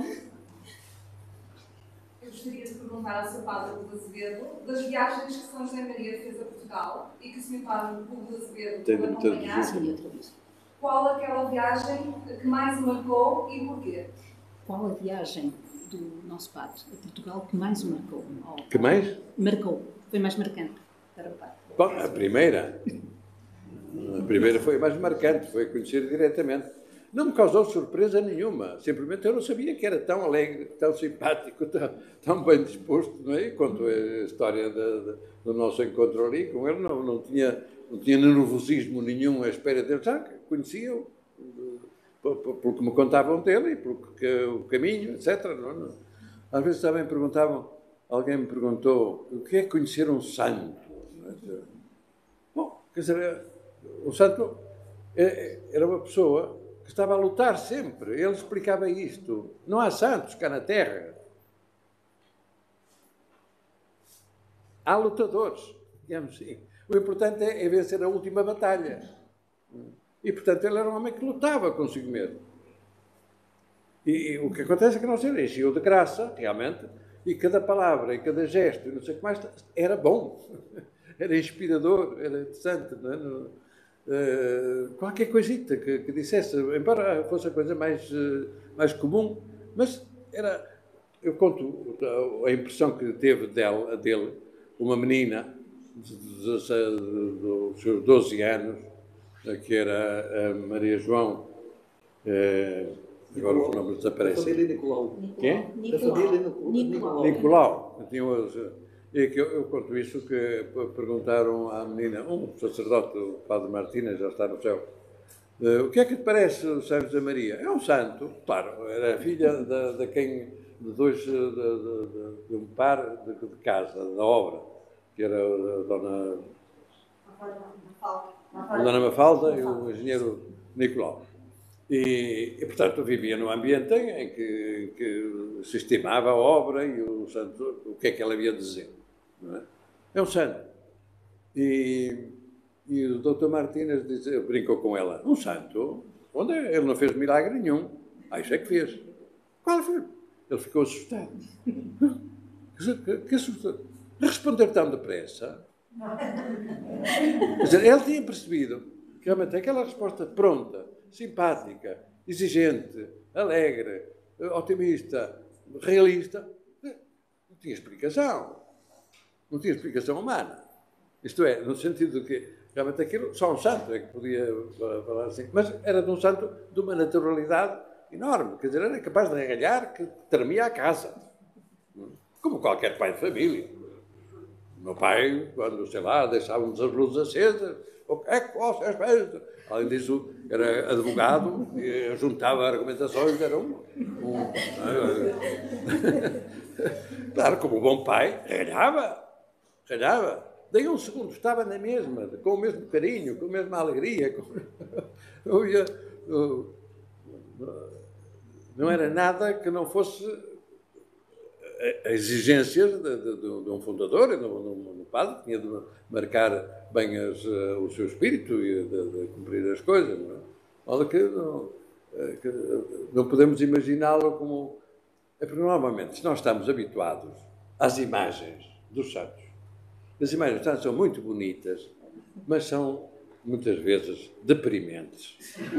Eu gostaria de perguntar ao seu Padre Hugo de Azevedo das viagens que São José Maria fez a Portugal e que o senhor Padre Hugo de Azevedo pôde acompanhar. Qual aquela viagem que mais o marcou e porquê? Qual a viagem do nosso Padre a Portugal que mais o marcou? Oh, que mais? Marcou. Foi mais marcante para o Padre. Bom, a primeira... A primeira foi a mais marcante, foi conhecer diretamente. Não me causou surpresa nenhuma, simplesmente eu não sabia que era tão alegre, tão simpático, tão, tão bem disposto, não é? Quanto a história de, de, do nosso encontro ali com ele, não, não, tinha, não tinha nervosismo nenhum à espera dele, já conhecia-o, pelo que me contavam dele e pelo que, o caminho, etcétera. Não, não. Às vezes também perguntavam, alguém me perguntou, o que é conhecer um santo? Bom, quer dizer, o santo era uma pessoa que estava a lutar sempre. Ele explicava isto. Não há santos cá na Terra. Há lutadores, digamos assim. O importante é, é vencer a última batalha. E, portanto, ele era um homem que lutava consigo mesmo. E, e o que acontece é que não se encheu de graça, realmente, e cada palavra e cada gesto, e não sei o que mais, era bom. Era inspirador, era interessante, não é? Uh, qualquer coisita que, que dissesse, embora fosse a coisa mais, uh, mais comum, mas era, eu conto a impressão que teve dela, dele, uma menina dos seus doze anos, que era a Maria João, uh, agora os nomes desaparecem. Da família Nicolau. Quem? Da família Nicolau. Nicolau. Nicolau. E que eu, eu conto isso, que perguntaram à menina, um sacerdote, o Padre Martínez, já está no céu, uh, o que é que te parece o São José Maria? É um santo, claro, era filha de, de quem, de dois, de, de, de, de um par de, de casa, da obra, que era a Dona, a Dona Mafalda e o engenheiro Nicolau. E, e, portanto, vivia num ambiente em que, que se estimava a obra e o santo, o que é que ela havia de dizer. Não é? É um santo. E, e o doutor Martínez diz, brincou com ela, um santo? Onde é? Ele não fez milagre nenhum. Ah, isso é que fez. Qual foi? Ele ficou assustado. Que, que assustado. Responder tão depressa. Quer dizer, ele tinha percebido que realmente aquela resposta pronta, simpática, exigente, alegre, otimista, realista, não tinha explicação. Não tinha explicação humana. Isto é, no sentido de que realmente aquilo, só um santo é que podia falar assim, mas era de um santo de uma naturalidade enorme, quer dizer, era capaz de regalhar que tremia a casa, como qualquer pai de família. O meu pai, quando, sei lá, deixávamos as luzes acesas, o que é que vocês fazem? Além disso, era advogado, e juntava argumentações, era um... um claro, como bom pai, regalhava. Ralhava, daí um segundo estava na mesma, com o mesmo carinho, com a mesma alegria. Com... Eu ia, eu, não era nada que não fosse a exigência de, de, de um fundador, de um, de um padre, que tinha de marcar bem as, o seu espírito e de, de cumprir as coisas. Não é? Olha que não, que não podemos imaginá-lo como... É porque, normalmente, se nós estamos habituados às imagens dos santos, as imagens dos santos são muito bonitas, mas são, muitas vezes, deprimentes.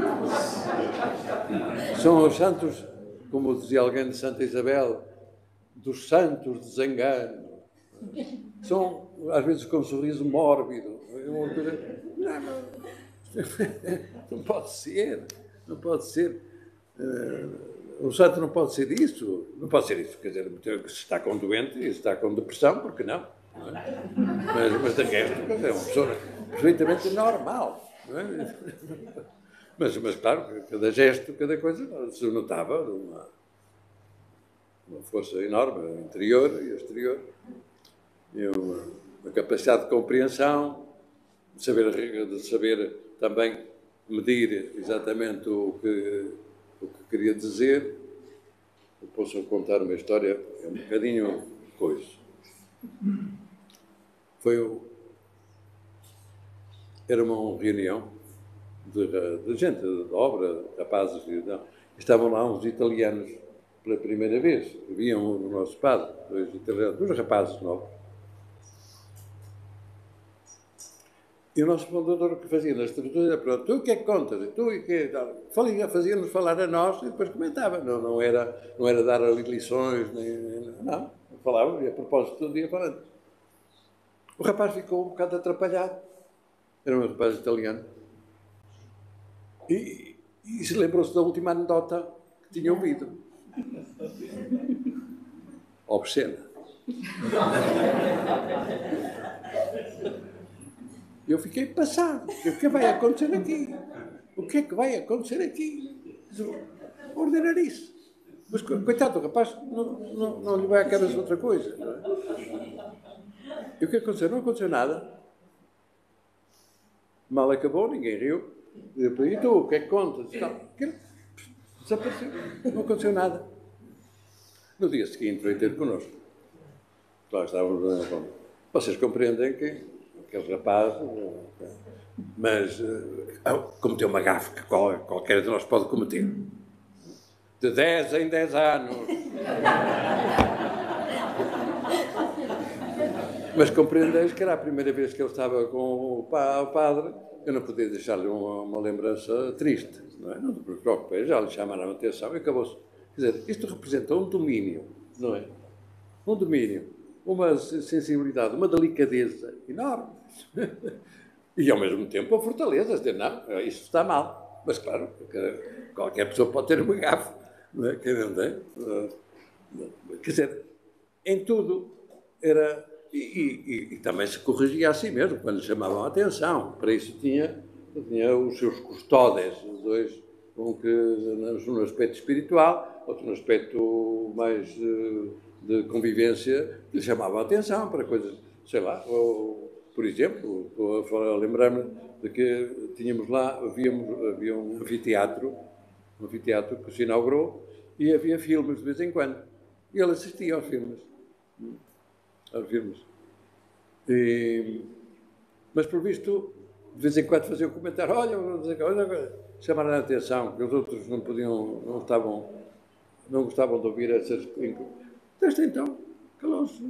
São os santos, como dizia alguém de Santa Isabel, dos santos de desengano. São, às vezes, com um sorriso mórbido. Uma coisa, não, não, não pode ser, não pode ser. O santo não pode ser isso, não pode ser isso. Quer dizer, se está com doente, se está com depressão, por que não? Não é? Mas, mas de resto, é uma pessoa perfeitamente normal. Não é? Mas, mas, claro, cada gesto, cada coisa, se notava uma, uma força enorme, interior e exterior, e uma, uma capacidade de compreensão, de saber, de saber também medir exatamente o que, o que queria dizer. Eu posso contar uma história, é um bocadinho coisa. Foi o, era uma reunião de, de gente, de obra, de rapazes, e estavam lá uns italianos pela primeira vez. Viam o nosso padre, dois italianos, dois rapazes novos. E o nosso fundador o que fazia na estrutura era, pronto, tu o que é que contas? Tu e que fazia-nos falar a nós e depois comentava. Não, não, era, não era dar ali lições, nem, nem, não. Falava, e a propósito todo dia falando. O rapaz ficou um bocado atrapalhado. Era um rapaz italiano. E, e se lembrou-se da última anedota que tinha ouvido. Obscena. Eu fiquei passado. O que vai acontecer aqui? O que é que vai acontecer aqui? Ordenar isso. Mas, coitado do rapaz, não, não, não lhe vai à cabeça outra coisa. Não é? E o que aconteceu? Não aconteceu nada. Mal acabou, ninguém riu. E tu, o que é que contas? Desapareceu. Não aconteceu nada. No dia seguinte veio ter connosco. Claro, estávamos... Bom, vocês compreendem que aquele rapaz, mas cometeu uma gafe que qualquer de nós pode cometer. De dez em dez anos. Mas compreendeis que era a primeira vez que ele estava com o padre, eu não podia deixar-lhe uma, uma lembrança triste, não é? Não te preocupes, já lhe chamaram a atenção e acabou-se. Quer dizer, isto representa um domínio, não é? Um domínio, uma sensibilidade, uma delicadeza enorme. E ao mesmo tempo a fortaleza, dizer, não, isso está mal. Mas claro, qualquer pessoa pode ter uma gafe, não é? Quem não tem? Quer dizer, em tudo era... E, e, e também se corrigia a si mesmo, quando chamavam a atenção. Para isso tinha, tinha os seus custódes, dois, um que no aspecto espiritual, outro no aspecto mais de, de convivência, que chamavam a atenção para coisas, sei lá, ou, por exemplo, estou a lembrar-me de que tínhamos lá, havíamos, havia um anfiteatro, um anfiteatro que se inaugurou, e havia filmes de vez em quando. E ele assistia aos filmes. aos filmes. E, mas, por visto, de vez em quando fazia um comentário, olha, olha, chamaram a atenção, que os outros não podiam, não estavam, não gostavam de ouvir essas... Deste então, calou-se.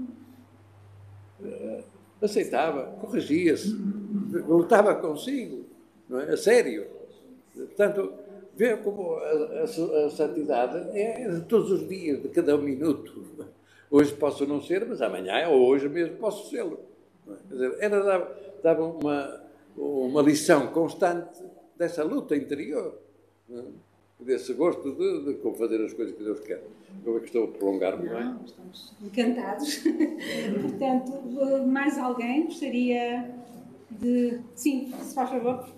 Aceitava, corrigia-se, lutava consigo, não é? A sério. Portanto, vê como a, a, a santidade é de todos os dias, de cada minuto. Hoje posso não ser, mas amanhã ou hoje mesmo posso sê-lo. Quer dizer, era, dava, dava uma, uma lição constante dessa luta interior, desse gosto de, de fazer as coisas que Deus quer. Como é que estou a prolongar-me, não é? Não, estamos encantados. Portanto, mais alguém gostaria de... Sim, se faz favor.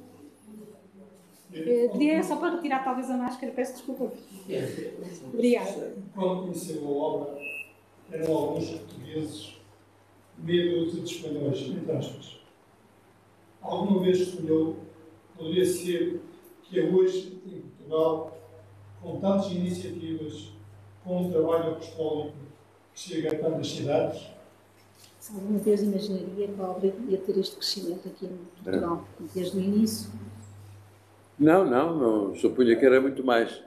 Pedia só para retirar talvez a máscara, peço desculpa. Obrigada. Quando conheceu a obra, eram alguns portugueses, meia dúzia de espanhóis, entre aspas. Alguma vez sonhou, poderia ser que é hoje, em Portugal, com tantas iniciativas, com um trabalho apostólico que chega a tantas cidades? Se alguma vez imaginaria que a obra ia ter este crescimento aqui em Portugal, desde o início? Não, não, não. Supunha que era muito mais.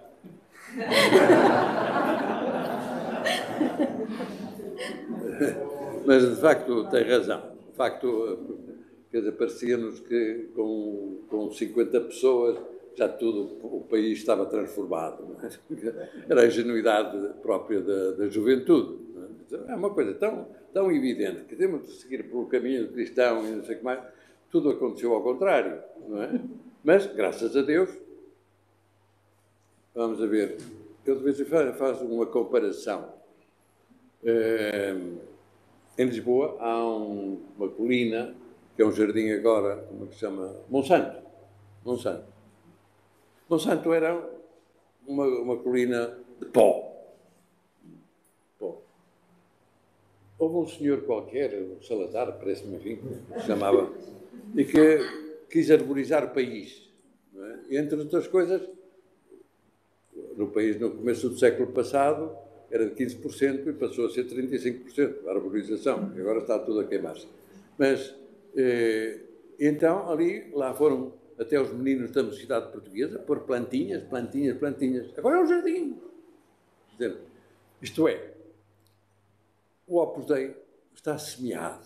Mas, de facto, tem razão. De facto, quer dizer, parecia-nos que com, com cinquenta pessoas já tudo, o país estava transformado. Não é? Era a ingenuidade própria da, da juventude. Não é? É uma coisa tão, tão evidente que temos de seguir pelo caminho cristão e não sei o que mais. Tudo aconteceu ao contrário, não é? Mas, graças a Deus, vamos a ver, eu de vez em quando faço uma comparação. É, em Lisboa há um, uma colina, que é um jardim agora, como é que se chama? Monsanto. Monsanto. Monsanto era uma, uma colina de pó. pó. Houve um senhor qualquer, o Salazar, parece-me, enfim, que se chamava, e que quis arborizar o país. Não é? E, entre outras coisas, no país, no começo do século passado, era de quinze por cento e passou a ser trinta e cinco por cento, a arborização, e agora está tudo a queimar-se. Mas, eh, então, ali, lá foram até os meninos da Mocidade Portuguesa, pôr plantinhas, plantinhas, plantinhas. Agora é um jardim. Isto é, o Opus Dei está semeado.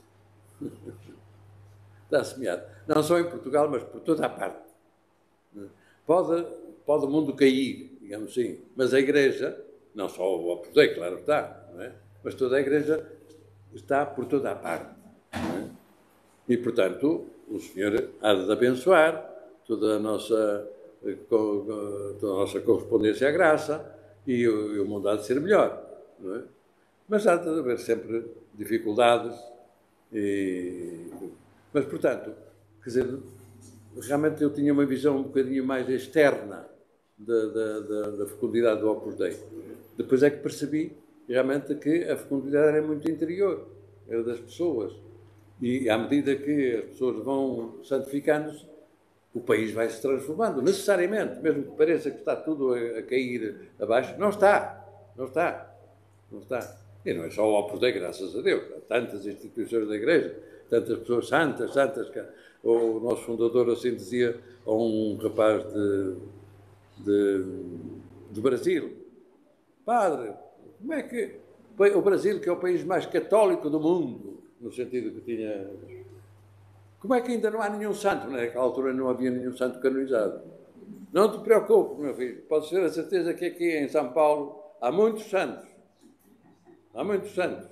Está semeado. Não só em Portugal, mas por toda a parte. Pode, pode o mundo cair, digamos assim, mas a Igreja, não só o Opus Dei, claro que está, não é? Mas toda a Igreja está por toda a parte. Não é? E, portanto, o Senhor há de abençoar toda a nossa, toda a nossa correspondência à graça e o, e o mundo há de ser melhor. Não é? Mas há de haver sempre dificuldades. E... Mas, portanto, quer dizer, realmente eu tinha uma visão um bocadinho mais externa da, da, da, da fecundidade do Opus Dei. Depois é que percebi realmente que a fecundidade era muito interior, era das pessoas. E à medida que as pessoas vão santificando-se, o país vai se transformando, necessariamente, mesmo que pareça que está tudo a, a cair abaixo, não está, não está, não está. E não é só o Opus Dei, graças a Deus, há tantas instituições da Igreja, tantas pessoas santas, santas, que o nosso fundador assim dizia a um rapaz de, de, de Brasil: padre, como é que o Brasil, que é o país mais católico do mundo, no sentido que tinha... Como é que ainda não há nenhum santo? Naquela altura não havia nenhum santo canonizado. Não te preocupes, meu filho. Podes ter a certeza que aqui em São Paulo há muitos santos. Há muitos santos.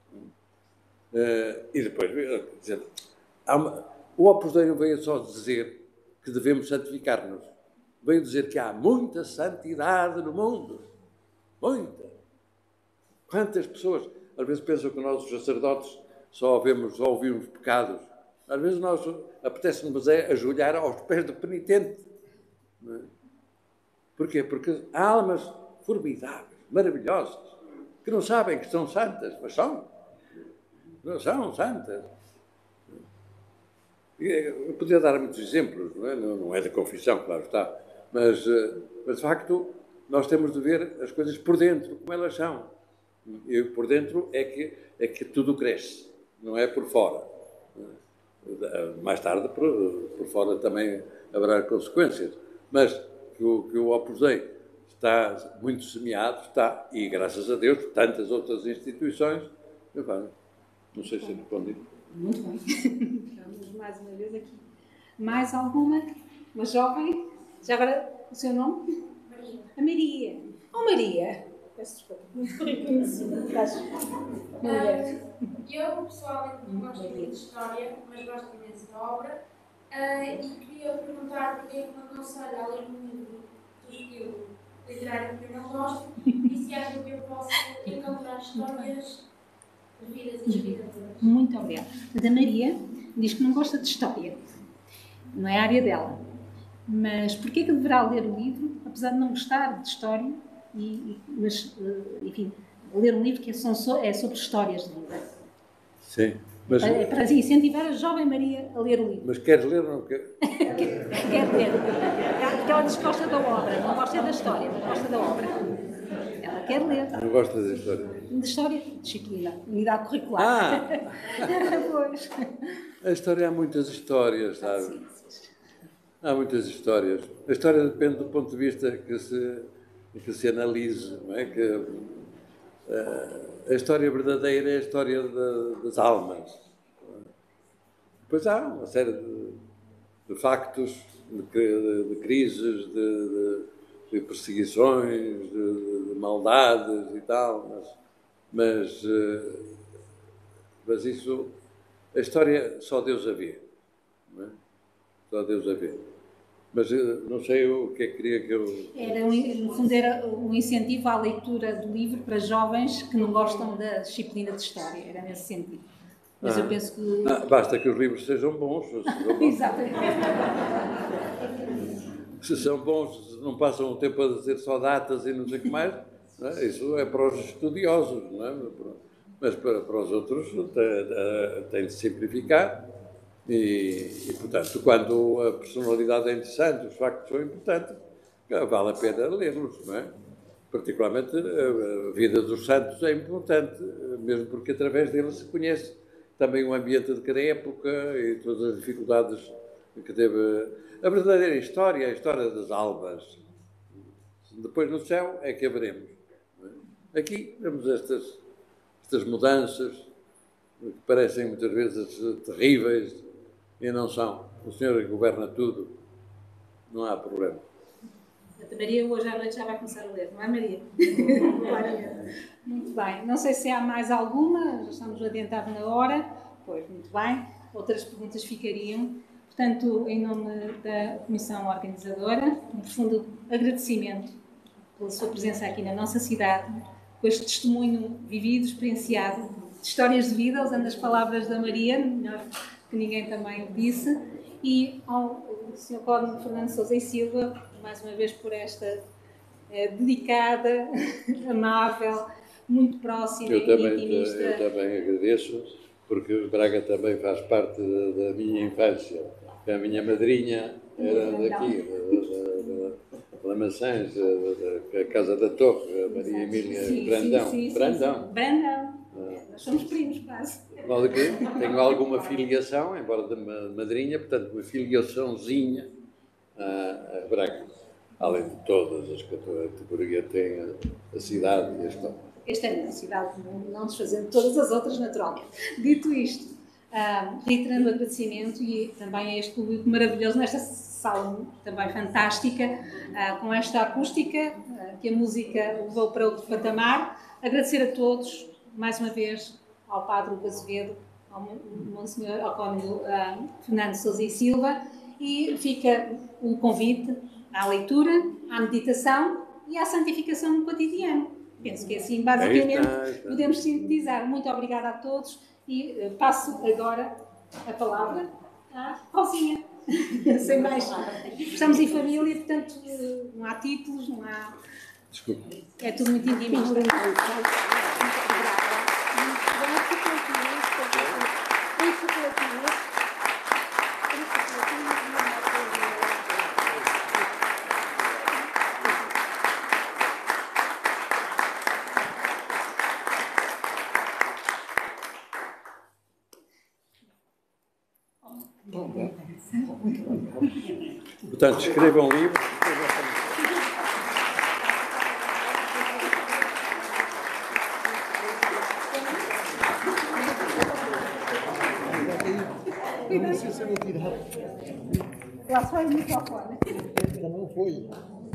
Uh, e depois, quer dizer, há uma, o Opus Dei não veio só dizer que devemos santificar-nos. Veio dizer que há muita santidade no mundo. Muita. Quantas pessoas, às vezes pensam que nós, os sacerdotes, só vemos, só ouvimos pecados. Às vezes nós apetece-nos é ajoelhar aos pés do penitente. Não é? Porquê? Porque há almas formidáveis, maravilhosas, que não sabem que são santas, mas são. Não são santas. Eu podia dar muitos exemplos, não é? Não, não é da confissão, claro está, mas, mas de facto nós temos de ver as coisas por dentro, como elas são. E por dentro é que, é que tudo cresce, não é por fora. Mais tarde, por, por fora também haverá consequências, mas que o, que o Opus Dei está muito semeado, está, e graças a Deus, tantas outras instituições, não sei se respondi. Muito bem. Estamos mais uma vez aqui. Mais alguma? Uma jovem? Já agora, o seu nome? Maria. A Maria. Oh, Maria. Peço desculpa. Muito reconhecido. Maria. Eu, pessoalmente, não gosto muito de história, mas gosto imenso da obra. Uh, e queria perguntar porque é que me aconselha a ler um livro do estilo literário que eu não gosto e se acha que eu posso encontrar histórias vidas e escritas. Muito obrigada. A da Maria diz que não gosta de história. Não é a área dela. Mas porquê que deverá ler o livro, apesar de não gostar de história, e, e, mas, enfim, ler um livro que é sobre, é sobre histórias de vida? Sim. Mas, para, para incentivar a jovem Maria a ler o livro. Mas queres ler ou não queres? quer, quer ler. Porque ela diz que gosta da obra, não gosta da história, mas gosta da obra. Ela quer ler. Não gosta da história? De história, disciplina, unidade curricular. Ah! Pois. A história, há muitas histórias, sabe? Sim, sim. Há muitas histórias. A história depende do ponto de vista que se, que se analise, não é? Que, uh, a história verdadeira é a história de, das almas. Depois há uma série de, de factos, de, de, de crises, de, de, de perseguições, de, de maldades e tal, mas Mas, mas isso, a história só Deus a vê, não é? Só Deus a vê. Mas não sei o que é que queria que eu... Era, no fundo, era um incentivo à leitura do livro para jovens que não gostam da disciplina de História, era nesse sentido. Mas ah, eu penso que... Ah, basta que os livros sejam bons. Sejam bons. Exatamente. Se são bons, não passam o tempo a dizer só datas e não sei o que mais, não é? Isso é para os estudiosos, não é? Mas para, para os outros tem, tem de simplificar. E, e, portanto, quando a personalidade é interessante, os factos são importantes, vale a pena lê-los, não é? Particularmente a vida dos santos é importante, mesmo porque através deles se conhece também o ambiente de cada época e todas as dificuldades que teve. A verdadeira história, a história das almas. Depois no céu é que a veremos. É? Aqui vemos estas, estas mudanças que parecem muitas vezes terríveis e não são. O Senhor governa tudo, não há problema. A Maria hoje à noite já vai começar a ler, não é, Maria? Muito bem. Não sei se há mais alguma, já estamos adiantados na hora. Pois, muito bem. Outras perguntas ficariam. Portanto, em nome da Comissão Organizadora, um profundo agradecimento pela sua presença aqui na nossa cidade, com este testemunho vivido, experienciado, de histórias de vida, usando as palavras da Maria, melhor que ninguém também disse, e ao senhor Código Fernando Sousa e Silva, mais uma vez por esta eh, dedicada, amável, muito próxima eu e também, intimista. Eu também agradeço, porque Braga também faz parte da, da minha infância. A minha madrinha era daqui, da Lamaçães, da Casa da Torre, a Maria Emília sim, Brandão. Sim, sim, Brandão. Sim, sim. Brandão. Ah. Nós somos primos, quase. Modo que tenho alguma filiação, embora de madrinha, portanto, uma filiaçãozinha a, a Braga. Além de todas as categorias que tem a, a cidade e a história. Esta é a cidade, não desfazendo todas as outras, naturalmente. Dito isto, Uh, reiterando o agradecimento e também a este público maravilhoso nesta sala também fantástica, uh, com esta acústica uh, que a música levou para outro patamar. Agradecer a todos, mais uma vez, ao Padre Hugo Azevedo, ao Monsenhor, ao Cônego uh, Fernando Sousa e Silva, e fica o convite à leitura, à meditação e à santificação no cotidiano. Penso que assim, basicamente, podemos sintetizar. Muito obrigada a todos. E uh, passo agora a palavra à Rosinha. Sem mais. Estamos em família, portanto, uh, não há títulos, não há. Desculpe. É tudo muito intimista. Portanto, escrevam um livro. Não sei se eu vou tirar. Lá sai o microfone. Ainda não foi.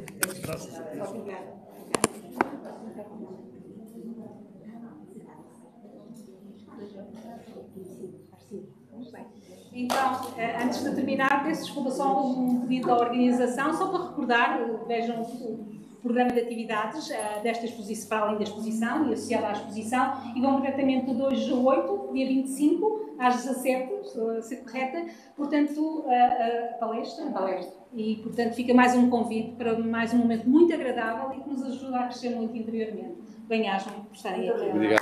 Então, antes de terminar, peço desculpa, só um pedido da organização, só para recordar, vejam o programa de atividades desta exposição, para além da exposição e associada à exposição, e vão diretamente do dois a oito, dia vinte e cinco, às dezassete, estou a ser correta, portanto, a, a palestra, a palestra. E, portanto, fica mais um convite para mais um momento muito agradável e que nos ajuda a crescer muito interiormente. Bem-ajam por estarem aqui. Obrigado.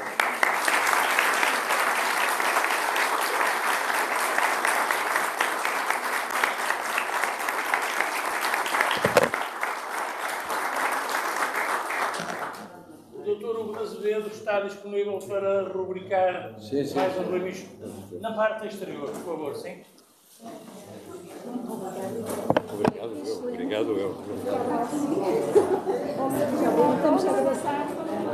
Está disponível para rubricar sim, sim, mais sim. um remisso na parte exterior, por favor, sim? Obrigado, eu. Obrigado, eu. Vamos abraçar.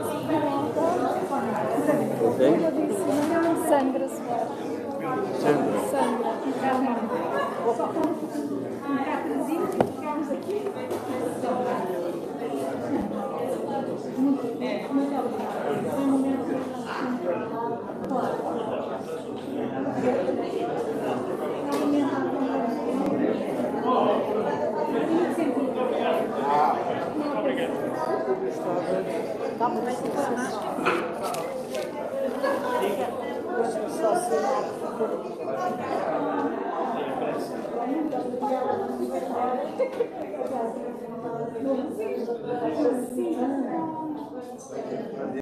Sandra. Sandra. Sandra. Só com um cartazinho que ficamos aqui. Muito obrigada. Obrigada.